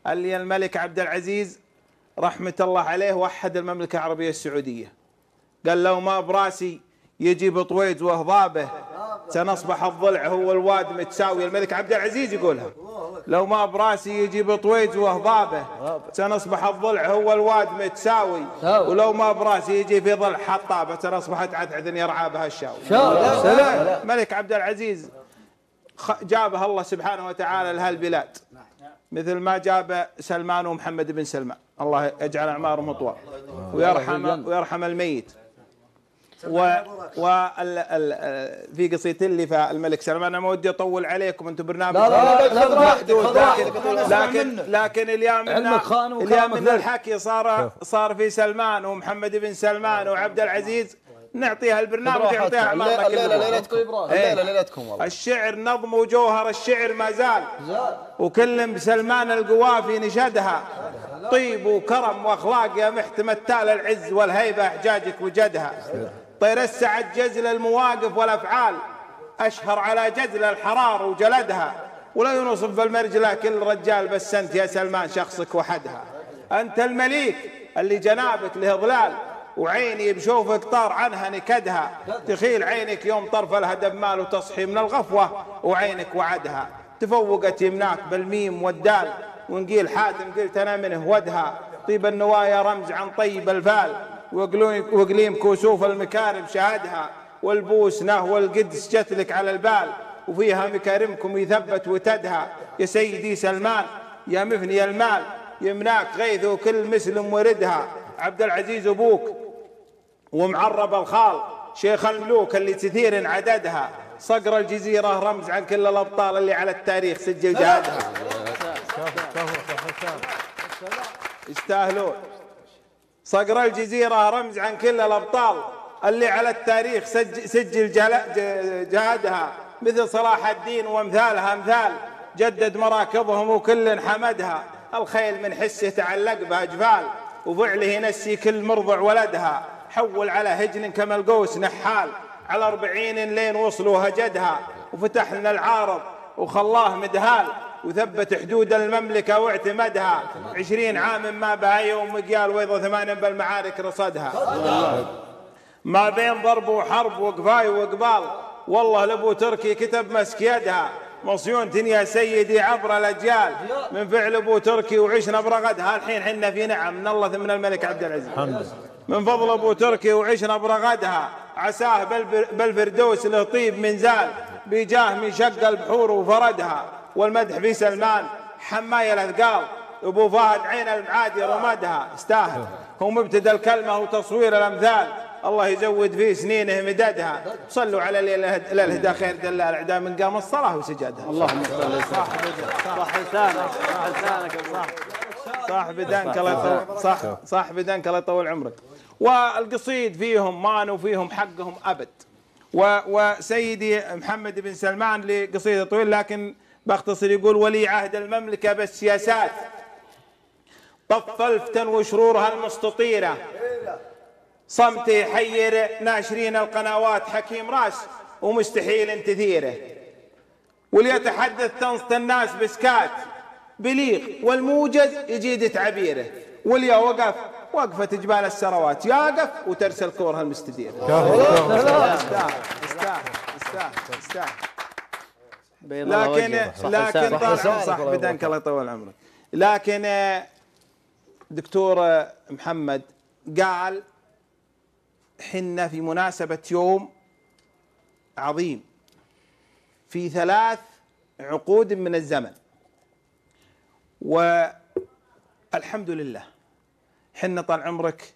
اللي الملك عبد العزيز رحمة الله عليه وحد المملكة العربية السعودية، قال لو ما براسي يجي بطويج وهضابه سنصبح الضلع هو الواد متساوي. الملك عبد العزيز يقولها، لو ما براسي يجي بطويج وهضابه سنصبح الضلع هو الواد متساوي، ولو ما براسي يجي في ضلع حطابه سنصبح عتعث يرعى بها الشاوي. الملك عبد العزيز جابه الله سبحانه وتعالى لهالبلاد، مثل ما جاب سلمان ومحمد بن سلمان، الله يجعل اعمارهم اطول ويرحم ويرحم الميت. و و في قصيدة اللي فالملك سلمان، انا ما ودي اطول عليكم، انتم برنامج محدود، لكن لكن اليوم اليوم من الحكي صار صار في سلمان ومحمد بن سلمان وعبد العزيز، نعطيها البرنامج يعطيها اعمارنا الليله ليلتكم الليله ليلتكم والله. الشعر نظم وجوهر الشعر ما زال، وكل بسلمان القوافي نشدها، طيب وكرم واخلاق يا محتمتال العز والهيبه احجاجك وجدها. طير السعد جزل المواقف والافعال، اشهر على جزل الحرار وجلدها، ولا ينصف المرجله كل رجال، بس انت يا سلمان شخصك وحدها. انت المليك اللي جنابك له ظلال، وعيني بشوفك طار عنها نكدها، تخيل عينك يوم طرف الهدب مال وتصحي من الغفوه وعينك وعدها. تفوقت يمناك بالميم والدال، ونقيل حاتم قلت انا منه ودها. طيب النوايا رمز عن طيب الفال، وقليم كسوف المكارم شهدها. والبوس نهو القدس جتلك على البال، وفيها مكارمكم يثبت وتدها. يا سيدي سلمان يا مفني المال، يمناك غيث وكل مسلم وردها. عبد العزيز ابوك ومعرب الخال، شيخ الملوك اللي كثير عددها. صقر الجزيرة رمز عن كل الأبطال اللي على التاريخ سجل جهادها. يستاهلون. صقر الجزيرة رمز عن كل الأبطال اللي على التاريخ سجل, سجل جهادها. مثل صلاح الدين وامثالها امثال، جدد مراكضهم وكل حمدها. الخيل من حسه تعلق بأجفال، وفعله نسي كل مرضع ولدها. حول على هجن كما القوس نحال، على أربعين لين وصلوا هجدها. وفتح لنا العارض وخلاه مدهال، وثبت حدود المملكة واعتمدها. عشرين عام ما بها يوم مقيال، ويض ثمان بالمعارك رصدها. ما بين ضرب وحرب وقفاي وقبال، والله لابو تركي كتب مسك يدها. مصيون يا سيدي عبر الأجيال، من فعل ابو تركي وعشنا برغدها. الحين حنا في نعم من الله من الملك عبد العزيز، من فضل ابو تركي وعشنا برغدها. عساه بالفردوس له طيب من زال، بجاه من شق البحور وفردها. والمدح في سلمان حماية الأثقال، ابو فهد عين المعادي رمدها. استاهل هو مبتدا الكلمة وتصوير الأمثال، الله يزود في سنينه مددها. صلوا على الهدى خير دلال الاعداء من قام الصلاه وسجدها. اللهم صل. صح لسانك صح لسانك صح صح بدنك الله يطول صح صح بدنك الله يطول عمرك. والقصيد فيهم مان وفيهم حقهم ابد. وسيدي محمد بن سلمان لقصيده طويل لكن باختصر، يقول ولي عهد المملكه بالسياسات، طف الفتن وشرورها المستطيره. صمت يحير ناشرين القنوات، حكيم راس ومستحيل تثيره. وليتحدث تنصت الناس بسكات، بليغ والموجز يجيد تعبيره. واليا وقف وقفة جبال السروات، يقف وترسل كورها المستدير. استاهل استاهل استاهل استاهل. لكن لكن طبعا صح بدنك الله يطول عمرك. لكن دكتور محمد قال حنا في مناسبة يوم عظيم في ثلاث عقود من الزمن، والحمد لله حنا طال عمرك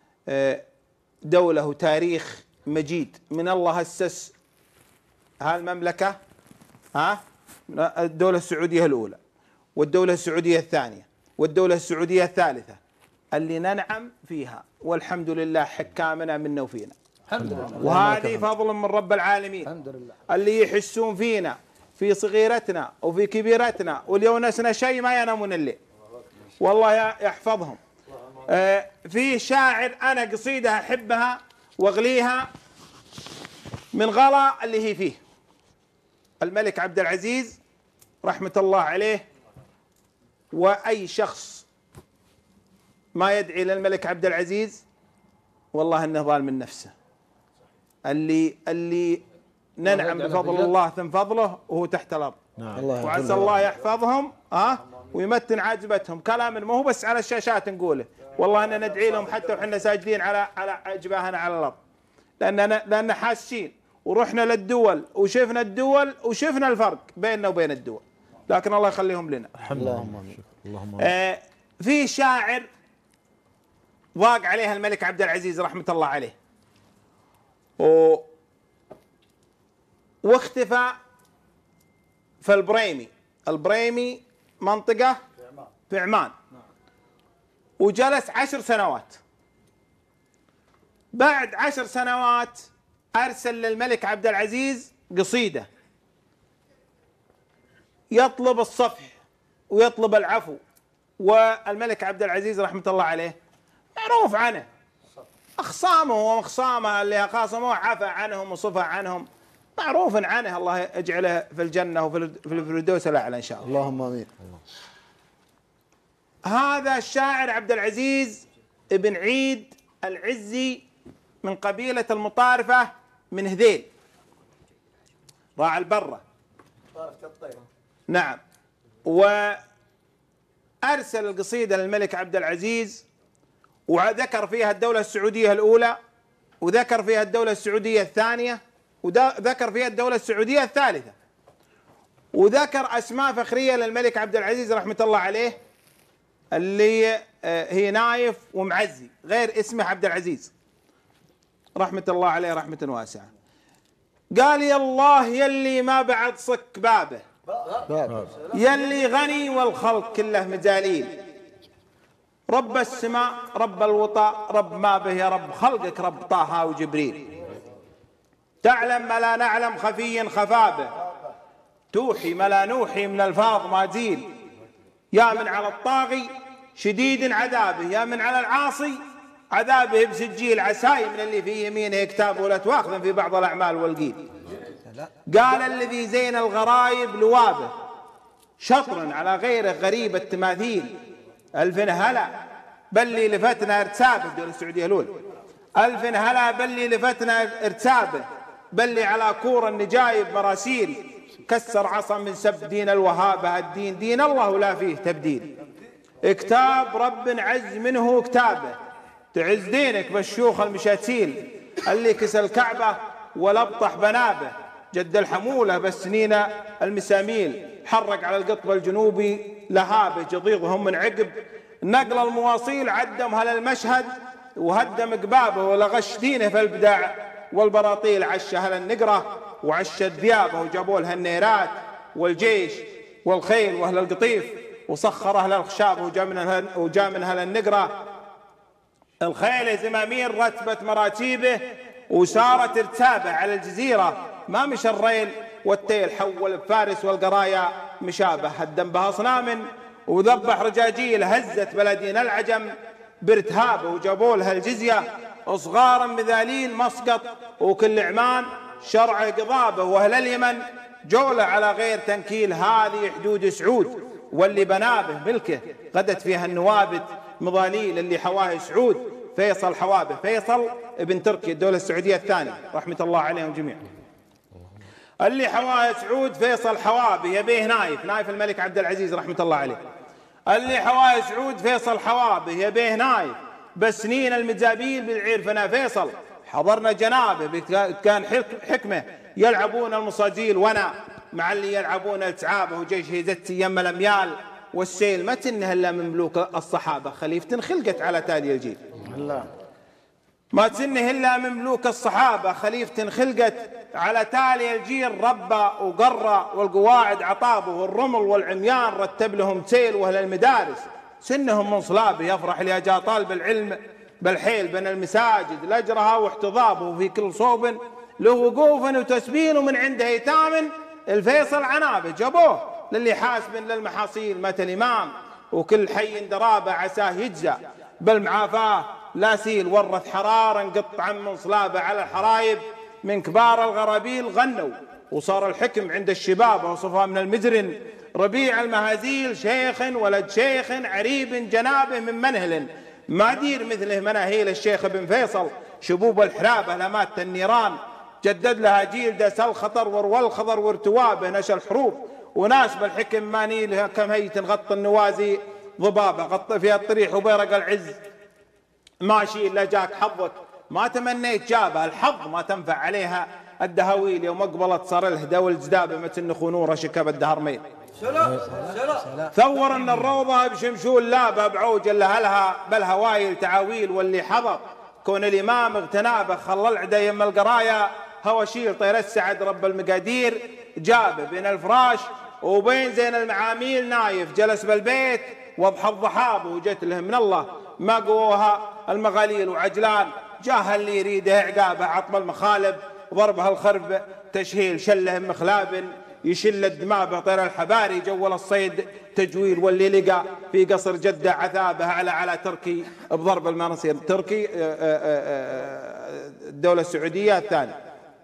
دولة وتاريخ مجيد من الله. أسس هالمملكة ها الدولة السعودية الأولى، والدولة السعودية الثانية، والدولة السعودية الثالثة اللي ننعم فيها، والحمد لله حكامنا منا وفينا الحمد لله. وهذه فضل من رب العالمين الحمد لله. اللي يحسون فينا في صغيرتنا وفي كبيرتنا، واليونسنا شيء ما ينامون الليل والله يحفظهم. آه في شاعر أنا قصيدة أحبها وأغليها من غلا اللي هي فيه. الملك عبد العزيز رحمة الله عليه وأي شخص ما يدعي للملك عبد العزيز والله انه ظالم نفسه. اللي اللي ننعم بفضل الله ثم فضله وهو تحت الارض. نعم. وعسى الله يحفظهم ها أه؟ ويمتن عاجبتهم. كلام ما هو بس على الشاشات نقوله، والله اننا ندعي لهم حتى وحنا ساجدين على على جباهنا على الارض، لاننا لان حاسين ورحنا للدول وشفنا الدول وشفنا الفرق بيننا وبين الدول، لكن الله يخليهم لنا. اللهم امين. اللهم امين. آه في شاعر ضاق عليها الملك عبد العزيز رحمة الله عليه و... واختفى في البريمي. البريمي منطقة في عمان، وجلس عشر سنوات. بعد عشر سنوات أرسل للملك عبد العزيز قصيدة يطلب الصفح ويطلب العفو. والملك عبد العزيز رحمة الله عليه معروف عنه أخصامه ومخصامه اللي خاصموه عفى عنهم وصفى عنهم، معروف عنه. الله يجعله في الجنة وفي الفردوس الأعلى إن شاء الله. اللهم آمين. هذا الشاعر عبد العزيز ابن عيد العزي من قبيلة المطارفة من هذيل راعي البرة. نعم. وأرسل القصيدة للملك عبد العزيز وذكر فيها الدولة السعودية الأولى، وذكر فيها الدولة السعودية الثانية، وذكر فيها الدولة السعودية الثالثة، وذكر أسماء فخرية للملك عبد العزيز رحمة الله عليه اللي هي نايف ومعزي غير اسمه عبد العزيز رحمة الله عليه رحمة واسعة. قال يا الله يلي ما بعد صك بابه، يلي غني والخلق كله مجاليل، رب السماء رب الوطاء رب ما به يا رب خلقك رب طه وجبريل، تعلم ما لا نعلم خفي خفابه، توحي ما لا نوحي من الفاظ ما زيل، يا من على الطاغي شديد عذابه، يا من على العاصي عذابه بسجيل، عساي من اللي في يمينه كتاب ولا تواخذ في بعض الأعمال والقيل. قال الذي زين الغرايب لوابه، شطرا على غيره غريب التماثيل، ألف هلا بلي لفتنا ارتسابه، الدولة السعودية الأولى، ألف هلا بلي لفتنا ارتسابه، بلي على كور النجايب مراسيل، كسر عصا من سب دين الوهابة، الدين دين الله ولا فيه تبديل، كتاب رب عز منه كتابه، تعز دينك بالشيوخ المشاتيل، اللي كسى الكعبة ولبطح بنابه، جد الحمولة بالسنين المساميل، حرق على القطب الجنوبي لهابه، جضيضهم من عقب نقل المواصيل، عدم هل المشهد وهدم قبابه، ولغش دينه في البداع والبراطيل، عش هل النقرة وعشت ذيابه، وجابوا لها النيرات والجيش والخيل واهل القطيف، وسخر اهل الخشاب وجاء من اهل النقرة الخيل زمامير رتبت مراتيبه، وسارت ارتابه على الجزيرة، ما مشى الريل والتيل، حول بفارس والقرايا مشابه، هدم بها اصنام وذبح رجاجيل، هزت بلدين العجم بارتهابه، وجابوا لها الجزية صغارا مذاليل مسقط، وكل عمان شرع قضابه، واهل اليمن جولة على غير تنكيل، هذه حدود سعود واللي بنابه ملكه، غدت فيها النوابت مضاليل، اللي حواه سعود فيصل حوابه، فيصل ابن تركيا الدولة السعودية الثانية رحمة الله عليهم جميعا، اللي حواه سعود فيصل حوابه، يبيه نايف نايف الملك عبد العزيز رحمة الله عليه، اللي حواه سعود فيصل حوابه، يبيه نايف بسنين المزابيل بالعير فنا فيصل، حضرنا جنابه كان حكمه، يلعبون المصاجيل وانا مع اللي يلعبون التعابه، وجيش هيزتي يم الاميال والسيل، ما تنه الا من ملوك الصحابه، خليفه خلقت على تالي الجيل، ما تنه الا من ملوك الصحابه، خليفه خلقت على تالي الجيل، ربى وقرى والقواعد عطابه، والرمل والعميان رتب لهم تيل، واهل المدارس سنهم من صلابه، يفرح اللي جاء طالب العلم بالحيل بين المساجد لاجرها واحتضابه، وفي كل صوب له وقوف وتسبيل، ومن عنده ايتام الفيصل عنابه، جابوه للي حاسب للمحاصيل مات الامام، وكل حي درابه عساه يجزى بالمعافاه، لا سيل ورث حرارا قطعا من صلابه، على الحرايب من كبار الغرابيل غنوا، وصار الحكم عند الشباب، وصفها من المزرن ربيع المهازيل شيخ ولد شيخ عريب جنابه من منهل ما دير مثله مناهيل الشيخ بن فيصل شبوب الحرابة لمات النيران جدد لها جيل دس الخطر وروى الخضر وارتوابه نشى الحروب وناس بالحكم ما نيلها كم هيت غطى النوازي ضبابه غطى فيها الطريح وبيرق العز ماشي الا جاك حظك ما تمنيت جابها الحظ ما تنفع عليها الدهاويل يوم اقبلت صار الهدى والجدابه متن نخونوره شكب الدهرمين ثور ان الروضه بشمشون لابه بعوج الا هلها بل هوايل تعاويل واللي حضر كون الامام اغتنابه خلى العدا يم القرايه هواشيل طير السعد رب المقادير جابه بين الفراش وبين زين المعاميل نايف جلس بالبيت واضحى الضحاب وجت له من الله ما قووها المغاليل وعجلان جاه اللي يريده عقابه عطب المخالب ضربها الخرب تشهيل شله مخلاب يشل الدماء طير الحباري جول الصيد تجويل واللي لقى في قصر جده عذابه على على تركي بضرب المناصير تركي الدوله السعوديه الثانيه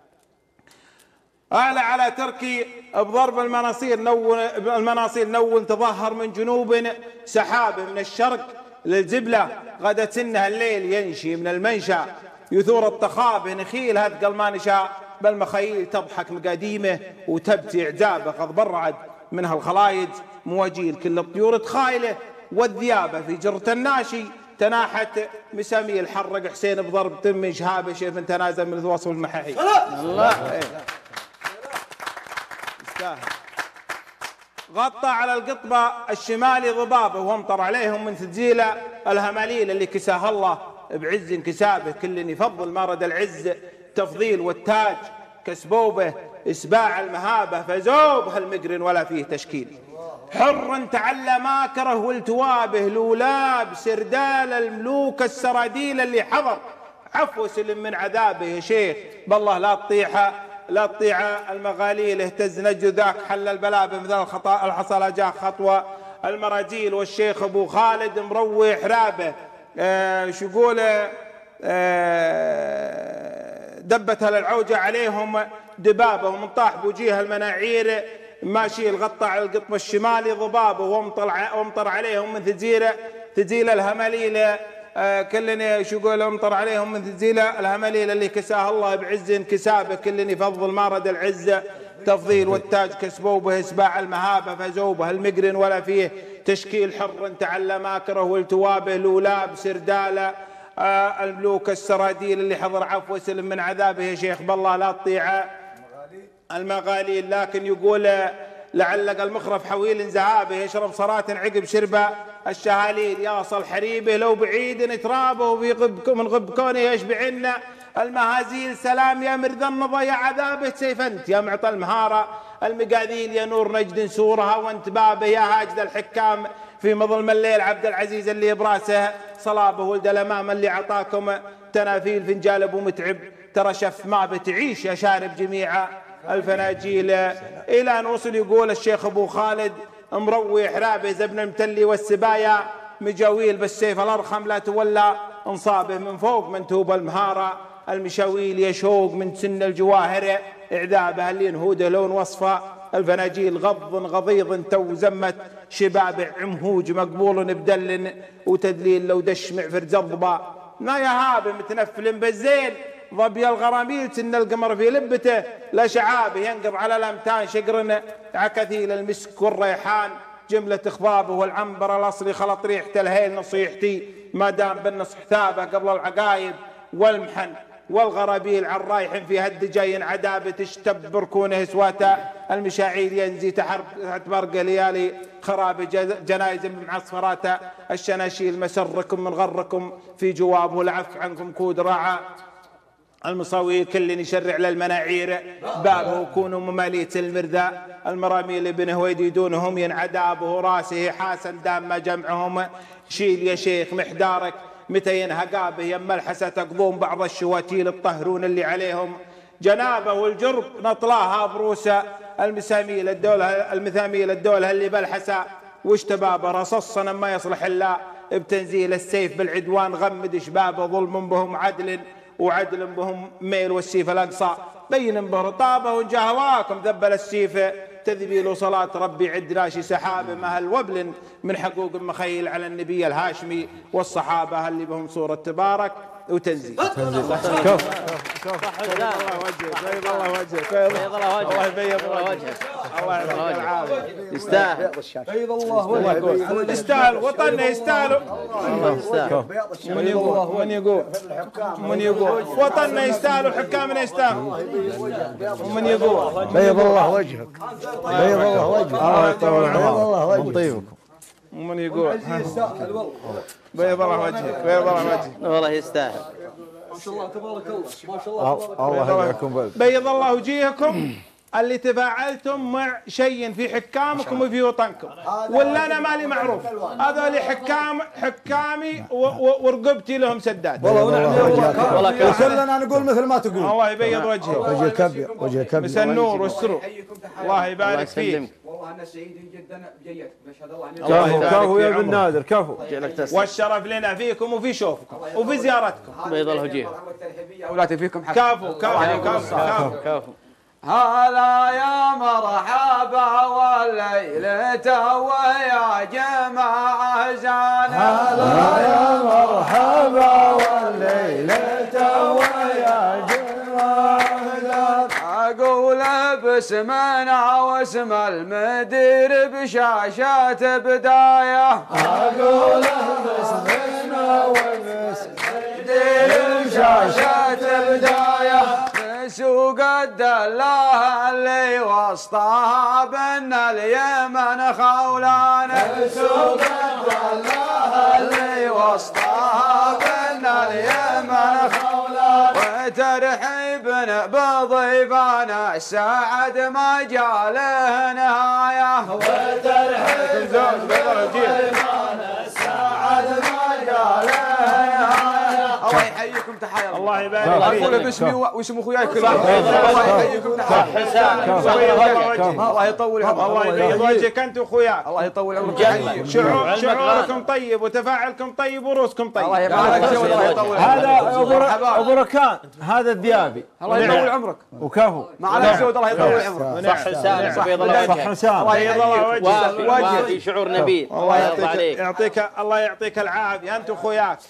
أعلى على تركي بضرب المناصير نون المناصير نون تظهر من جنوب سحابه من الشرق للزبله غدت سنها الليل ينشي من المنشا يثور الطخابه نخيل هثقل ما نشاء بالمخايل تضحك مقاديمه وتبكي عذابه قد برعد منها الخلايد مواجيل كل الطيور تخايله والذيابه في جرة الناشي تناحت مساميل حرق حسين بضرب تم شهابه شيف تنازل من وصف المحاحي الله ايه. غطى على القطبة الشمالي ضبابه وامطر عليهم من تنزيل الهماليل اللي كساها الله بعز انكسابه كل يفضل مرد العز تفضيل والتاج كسبوبه اسباع المهابه فزوب هالمقرن ولا فيه تشكيل حر تعلى ماكره والتوابه لولاب سردال الملوك السراديل اللي حضر عفو سلم من عذابه يا شيخ بالله لا تطيحه لا تطيع المغاليل اهتز نجد ذاك حل البلاء بمثل الخطا الحصل جاء خطوه المراجيل والشيخ ابو خالد مروي حرابه آه شو يقول آه دبتها للعوجه عليهم دبابه ومن طاح بوجيه المناعير ماشي الغطى على القطب الشمالي ضبابه وامطر وامطر عليهم من تزيله تزيل الهماليل آه كلني شو يقول امطر عليهم من تزيله الهماليل اللي كساها الله بعز انكسابه كلني يفضل مارد العزه تفضيل والتاج كسبوه به اسباع المهابه فزوبه المقرن ولا فيه تشكيل حر تعلى ماكره والتوابه لولاب سرداله آه الملوك السراديل اللي حضر عفو سلم من عذابه يا شيخ بالله لا تطيع المغاليل لكن يقول لعلق المخرف حويل ذهابه يشرب صراة عقب شربه الشهاليل ياصل حريبه لو بعيد ترابه وفي غب من غب كونه يشبعنا المهازيل سلام يا مرذ النضى يا عذابه سيف انت يا معطى المهاره المقاذيل يا نور نجد سورها وانت بابه يا هاجد الحكام في مظلم الليل عبد العزيز اللي براسه صلابه ولد الامام اللي عطاكم تنافيل فنجال ابو متعب ترى شف ما بتعيش يا شارب جميع الفناجيل الى ان وصل يقول الشيخ ابو خالد مروي حرابه زبن المتلي والسبايا مجاويل بالسيف الارخم لا تولى انصابه من فوق منتوب المهاره المشاويل يشوق من سن الجواهر اعذابه اللي ينهوده لون وصفه الفناجيل غض غضيض تو زمت شباب عمهوج مقبول بدل وتدليل لو دش معفر زضبه ما يا هابه متنفل بالزين ظبي الغراميل سن القمر في لبته لا شعابه ينقض على الامتان شقرن عكثيل المسك والريحان جملة اخضابه والعنبر الاصلي خلط ريحته الهيل نصيحتي ما دام بالنصح ثابه قبل العقايب والمحن والغرابيل عن رايح في هد جاي عدابه تشتب بركونه سواته المشاعيل ينزي تحت برق ليالي خراب جنايز معصفراته الشناشيل مسركم من غركم في جواب والعف عنكم كود راعه المصاوير كل يشرع للمناعير بابه كونوا مماليت المرذى المراميل ابن هويدي دونهم ينعدابه راسه حاسن دام جمعهم شيل يا شيخ محدارك متى ينهقابه يما الحسا تقضون بعض الشواتيل الطهرون اللي عليهم جنابه والجرب نطلاها بروسه المساميل الدوله المثاميل الدوله اللي بالحسا واشتبابه رصصنا ما يصلح الا بتنزيل السيف بالعدوان غمد شبابه ظلم بهم عدل وعدل بهم ميل والسيف الاقصى بين برطابه وجهواكم ذبل السيف تذبيل وصلاة ربي عد راشي سحاب مهل وبل من حقوق مخيل على النبي الهاشمي والصحابة اللي بهم صورة تبارك وتنزيل. كف بيض الله وجهك، بيض الله وجهك، بيض الله وجهك، الله يبيض الله وجهك، الله يعطيك العافية. يستاهل بيض الله وجهك، يستاهل وطننا يستاهل. من يقول من يقول من يقول وطننا يستاهل وحكامنا يستاهلوا. ومن يقول بيض الله وجهك، بيض الله وجهك، الله يطول عمرك من طيبكم. ومن يقول بيض الله وجهك، بيض الله وجهك، والله يستاهل. ما شاء الله تبارك الله، ما شاء الله. الله يحييكم. بيض الله وجيهكم اللي تفاعلتم مع شيء في حكامكم وفي وطنكم، ولا انا مالي معروف. هذول حكام حكامي ورقبتي لهم سداد. والله ونعم وكلنا نقول مثل ما تقول. الله يبيض وجهك، وجه كبير، وجه كبير، مسا النور والسرور. الله يبارك فيك. والله انا سعيد جدا بجيتك، نشهد الله اني كفو كفو يا ابن نادر كفو. والشرف لنا فيكم وفي شوفكم وفي زيارتكم. بيض الله وجهك. اولادي فيكم حق. كفو كفو كفو كفو. هلا يا مرحبا والليلة ويا جماعة زان. هلا يا مرحبا والليلة ويا جماعة زان. أقول باسمنا واسم المدير بشاشة بداية. أقول باسمنا واسم المدير بشاشة بداية. سوق الدلاه اللي وسطها بن اليمن خولان. سوق الدلاه اللي وسطها بن اليمن خولان. وترحيب بضيفنا السعد ما جاله نهايه. وترحيب بضيفنا السعد ما جاله نهايه. الله يحييكم تحية. الله يبارك فيك. اقول باسمي واسم اخوياي كلهم. الله يحييكم تحية. الله يطول عمرك. الله يبيض وجهك انت واخوياك. الله يطول عمرك. شعور شعوركم طيب وتفاعلكم طيب وروسكم طيب. الله يبارك فيك. الله يطول عمرك. هذا ابو ركان، هذا الديابي. الله يطول عمرك. وكفو. معنا زود. الله يطول عمرك. صح لسانك بيض الله صح وجهك. لسانك. الله يبيض الله وجهك. وفي شعور نبيل. الله يعطيك يعطيك الله يعطيك العافيه انت واخوياك.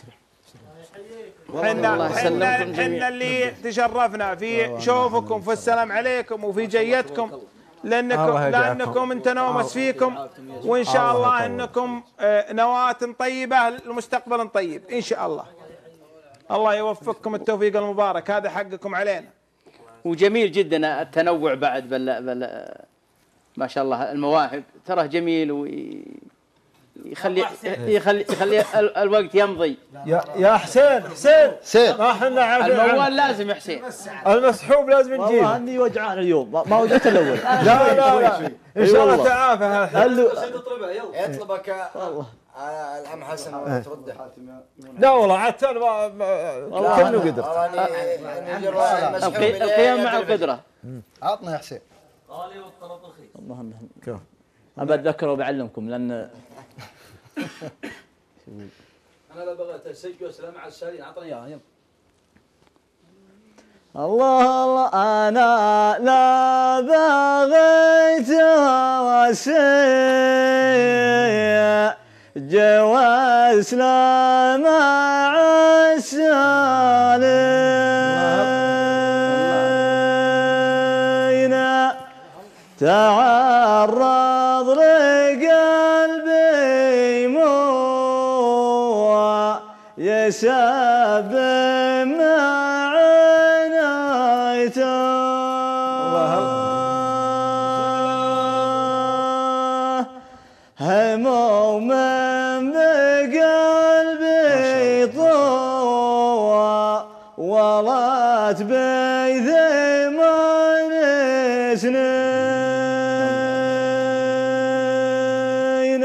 حنا حنا حنا اللي تشرفنا في شوفكم في السلام عليكم وفي جيتكم، لانكم لانكم انت نومس فيكم، وان شاء الله انكم نواة طيبه لمستقبل طيب ان شاء الله. الله يوفقكم التوفيق المبارك، هذا حقكم علينا. وجميل جدا التنوع بعد بل بل ما شاء الله المواهب ترى جميل ويخلي يخلي يخلي الوقت يمضي. يا يا حسين حسين حسين ما احنا عارفين. الموال لازم يا حسين. المسحوب لازم نجيب. والله اني وجعان اليوم ما وجدت الاول. لا لا لا ان شاء الله تعافى. هل يطلبك والله العم حسن ولا ترده. لا والله عاد انا كله قدر. القيام مع القدره. عطنا يا حسين. اللهم ابى اتذكره وبعلمكم لان انا لا بغيت اسجل سلام على السالين. اعطني اياها يلا. الله الله انا لا بغيت وسيء جواز لا مع السالين. تعرض لقلبي مو يسب مع عنايته. هموم بقلبي طوى ولات بي ثمان سنين.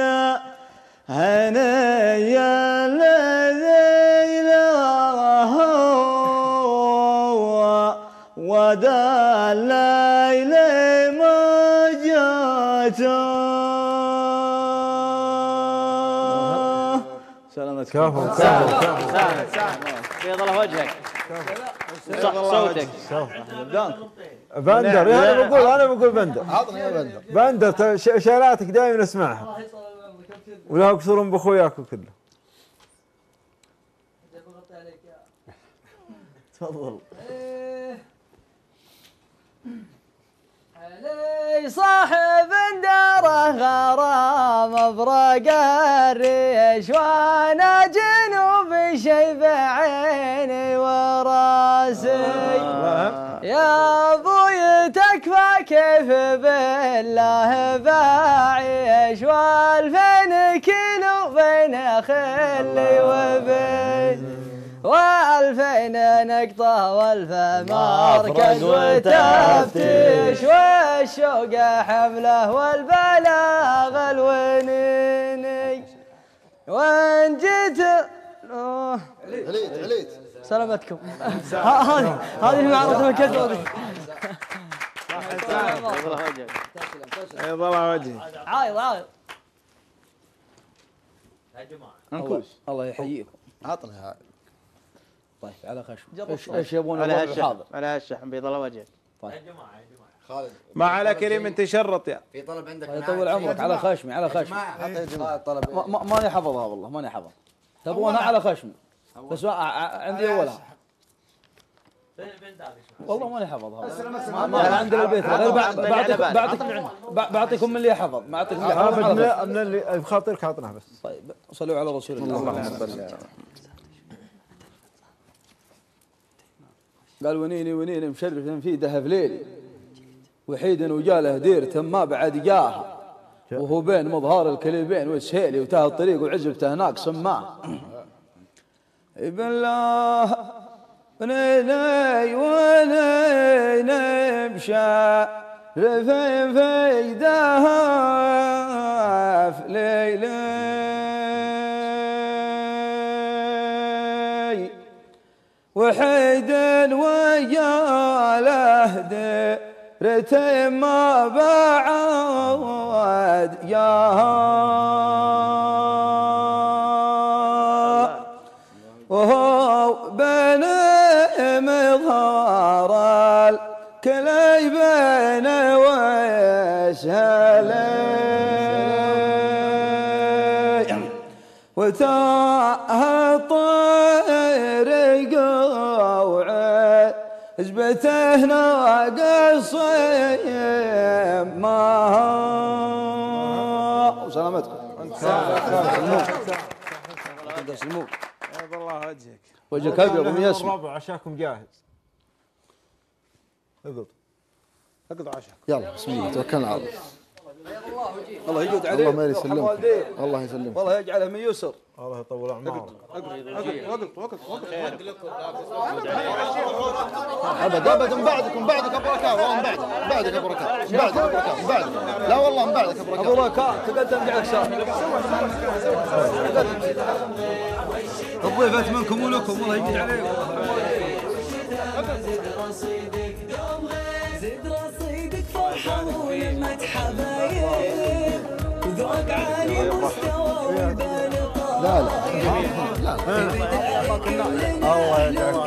هني الذي له ودا الليل ما جاته. سلامتك كفو كفو كفو بيض الله وجهك صح صوتك بندر انا بقول انا بقول بندر عطني يا بندر بندر شاراتك دائما اسمعها ولا يكثرون باخوياك وكله. تفضل. علي صاحب داره غرام افرق الريش وانا جنوب شيب عيني وراسي يا ابوي تكفى كيف بالله بعيش والفين كيلو بين خلي وبين والفين نقطة والف مركز وتفتيش والشوق حمله والبلاغ الونيني وين جيت عليت عليت سلامتكم. هذه هذه المعركة الكذبة. بيض الله وجهك. عايض عايض يا جماعة الله يحييكم. عطنا هاي. طيب على خشم ايش ايش يبون على هالشحم على هالشحم بيض الله وجهك. طيب يا جماعه يا جماعه خالد ما على كريم انت شرط يا في طلب عندك يطول عمرك على خشمي على خشمي. ماني حافظها والله ماني حافظ. تبونها على خشمي بس عندي اولها والله ماني حافظها ما عندي البيت غير بعطيك بعطيك بعطيكم من اللي حفظ ما اعطيكم اللي حفظ من اللي بخاطرك عطناه بس. طيب صلوا على رسول الله اللهم صل على قال ونيني ونيني مشرف في دهب ليل وحيد وجاله ديرة ما بعد جاها وهو بين مظهر الكليبين والسهيلي وتاه الطريق وعزبته هناك سماه بالله ونيني ونيني مشرف في دهب ليلي وحيد وياله ديرتي ما بعد ياها وهو بين مظهر الكليبين وسهلي وتاه الطريق حزبته ناقص ما وسلامتكم. تسلمون. بيض الله وجهك. وجهك ابيض ويسمع. ربع عشاكم جاهز. اقعد. اقعد عشاك. يلا بسم الله توكلنا على الله. الله يجود عليك. الله ما يسلمك. الله يسلمك. والله يجعله من يسر. الله يطول اعمارك. وقف وقف وقف ابد ابد من بعدك من بعدك ابو ركاب والله من بعدك من بعدك ابو ركاب من بعدك ابو ركاب من بعدك لا والله من بعدك ابو ركاب ابو ركاب تقدم جعلك سار. الضيفات منكم ولكم الله يجود عليكم. زد رصيدك فرحة ولمة حبايب وذوق عالي مستوى والبال لا لا لا الله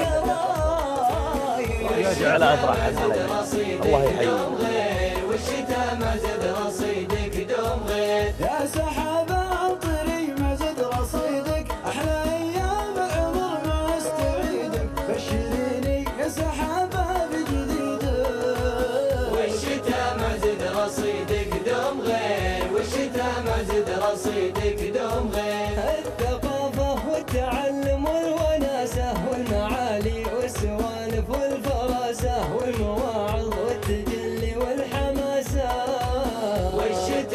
يجعل أفرح علي الله يحييك. والشتاء ما زد رصيدك دوم غير يا سحابة عطري ما زد رصيدك أحلى أيام العمر ما استعيدك بشريني يا سحابة بجديدك والشتاء ما زد رصيدك دوم غير والشتاء ما زد رصيدك دوم غير الثقافة والتعلم والوناسة والمعالي والسوالف والفراسة والمواعظ والتجلي والحماسة والشتاء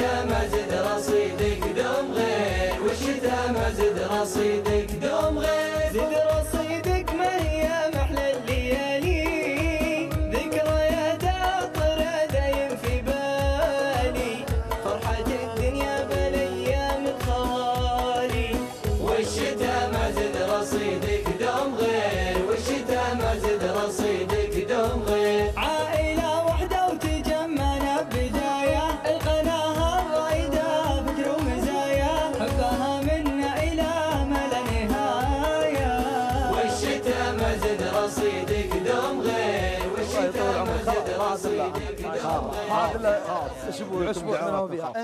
رصيدك دوم غير والشتاء ما زد رصيدك دوم غير اسبوع اسبوع من هو فيها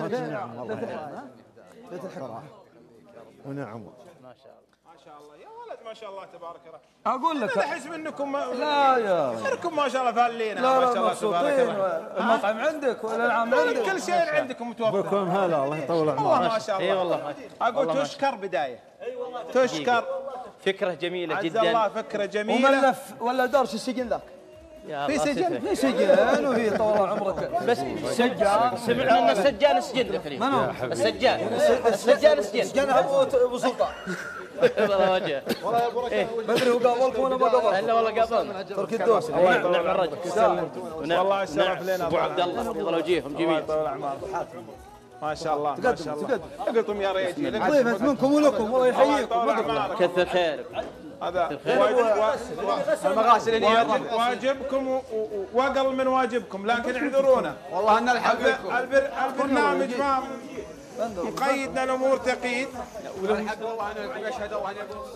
بيت الحكمة ونعم ما شاء الله يا ولد ما شاء الله تبارك الله. اقول لك انا احس منكم لا يا غيركم ما شاء الله فالين. لا لا مبسوطين. المطعم عندك والانعام عندك كل شيء عندكم متوفر. بكم هلا الله يطول عمرك. والله ما شاء الله. اي والله اقول تشكر بدايه. تشكر فكره جميله جدا. عز الله فكره جميله. وملف ولا درس السجن ذاك. في سجن في سجن وفي طول عمرك. بس سجان سمعنا ان السجان سجن تقريبا. من هو؟ السجان السجان سجن. سجن ابو سلطان. والله وجه. والله يا ابو رجال ما ادري هو قابلكم ولا ما قابلكم. لا والله قابلنا. ترك الدوسري. نعم الرجل. والله الشرف لنا. ابو عبد الله يطول وجيهكم جميعا. ما شاء الله ما شاء الله. اقطم يا ريت. ضيفة منكم ولكم الله يحييكم. كثر خيرك. هذا المغاسل اللي واجب واجبكم واقل من واجبكم لكن اعذرونا. والله ان الحق لكم. البرنامج ما مقيدنا الامور تقييد. والحق والله انا اشهد الله اني اقول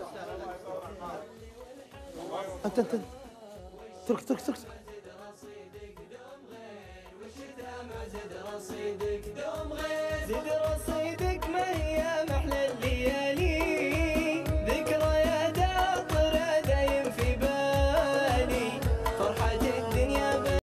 انت انت ترك ترك ترك زد رصيدك دوم غير زد رصيدك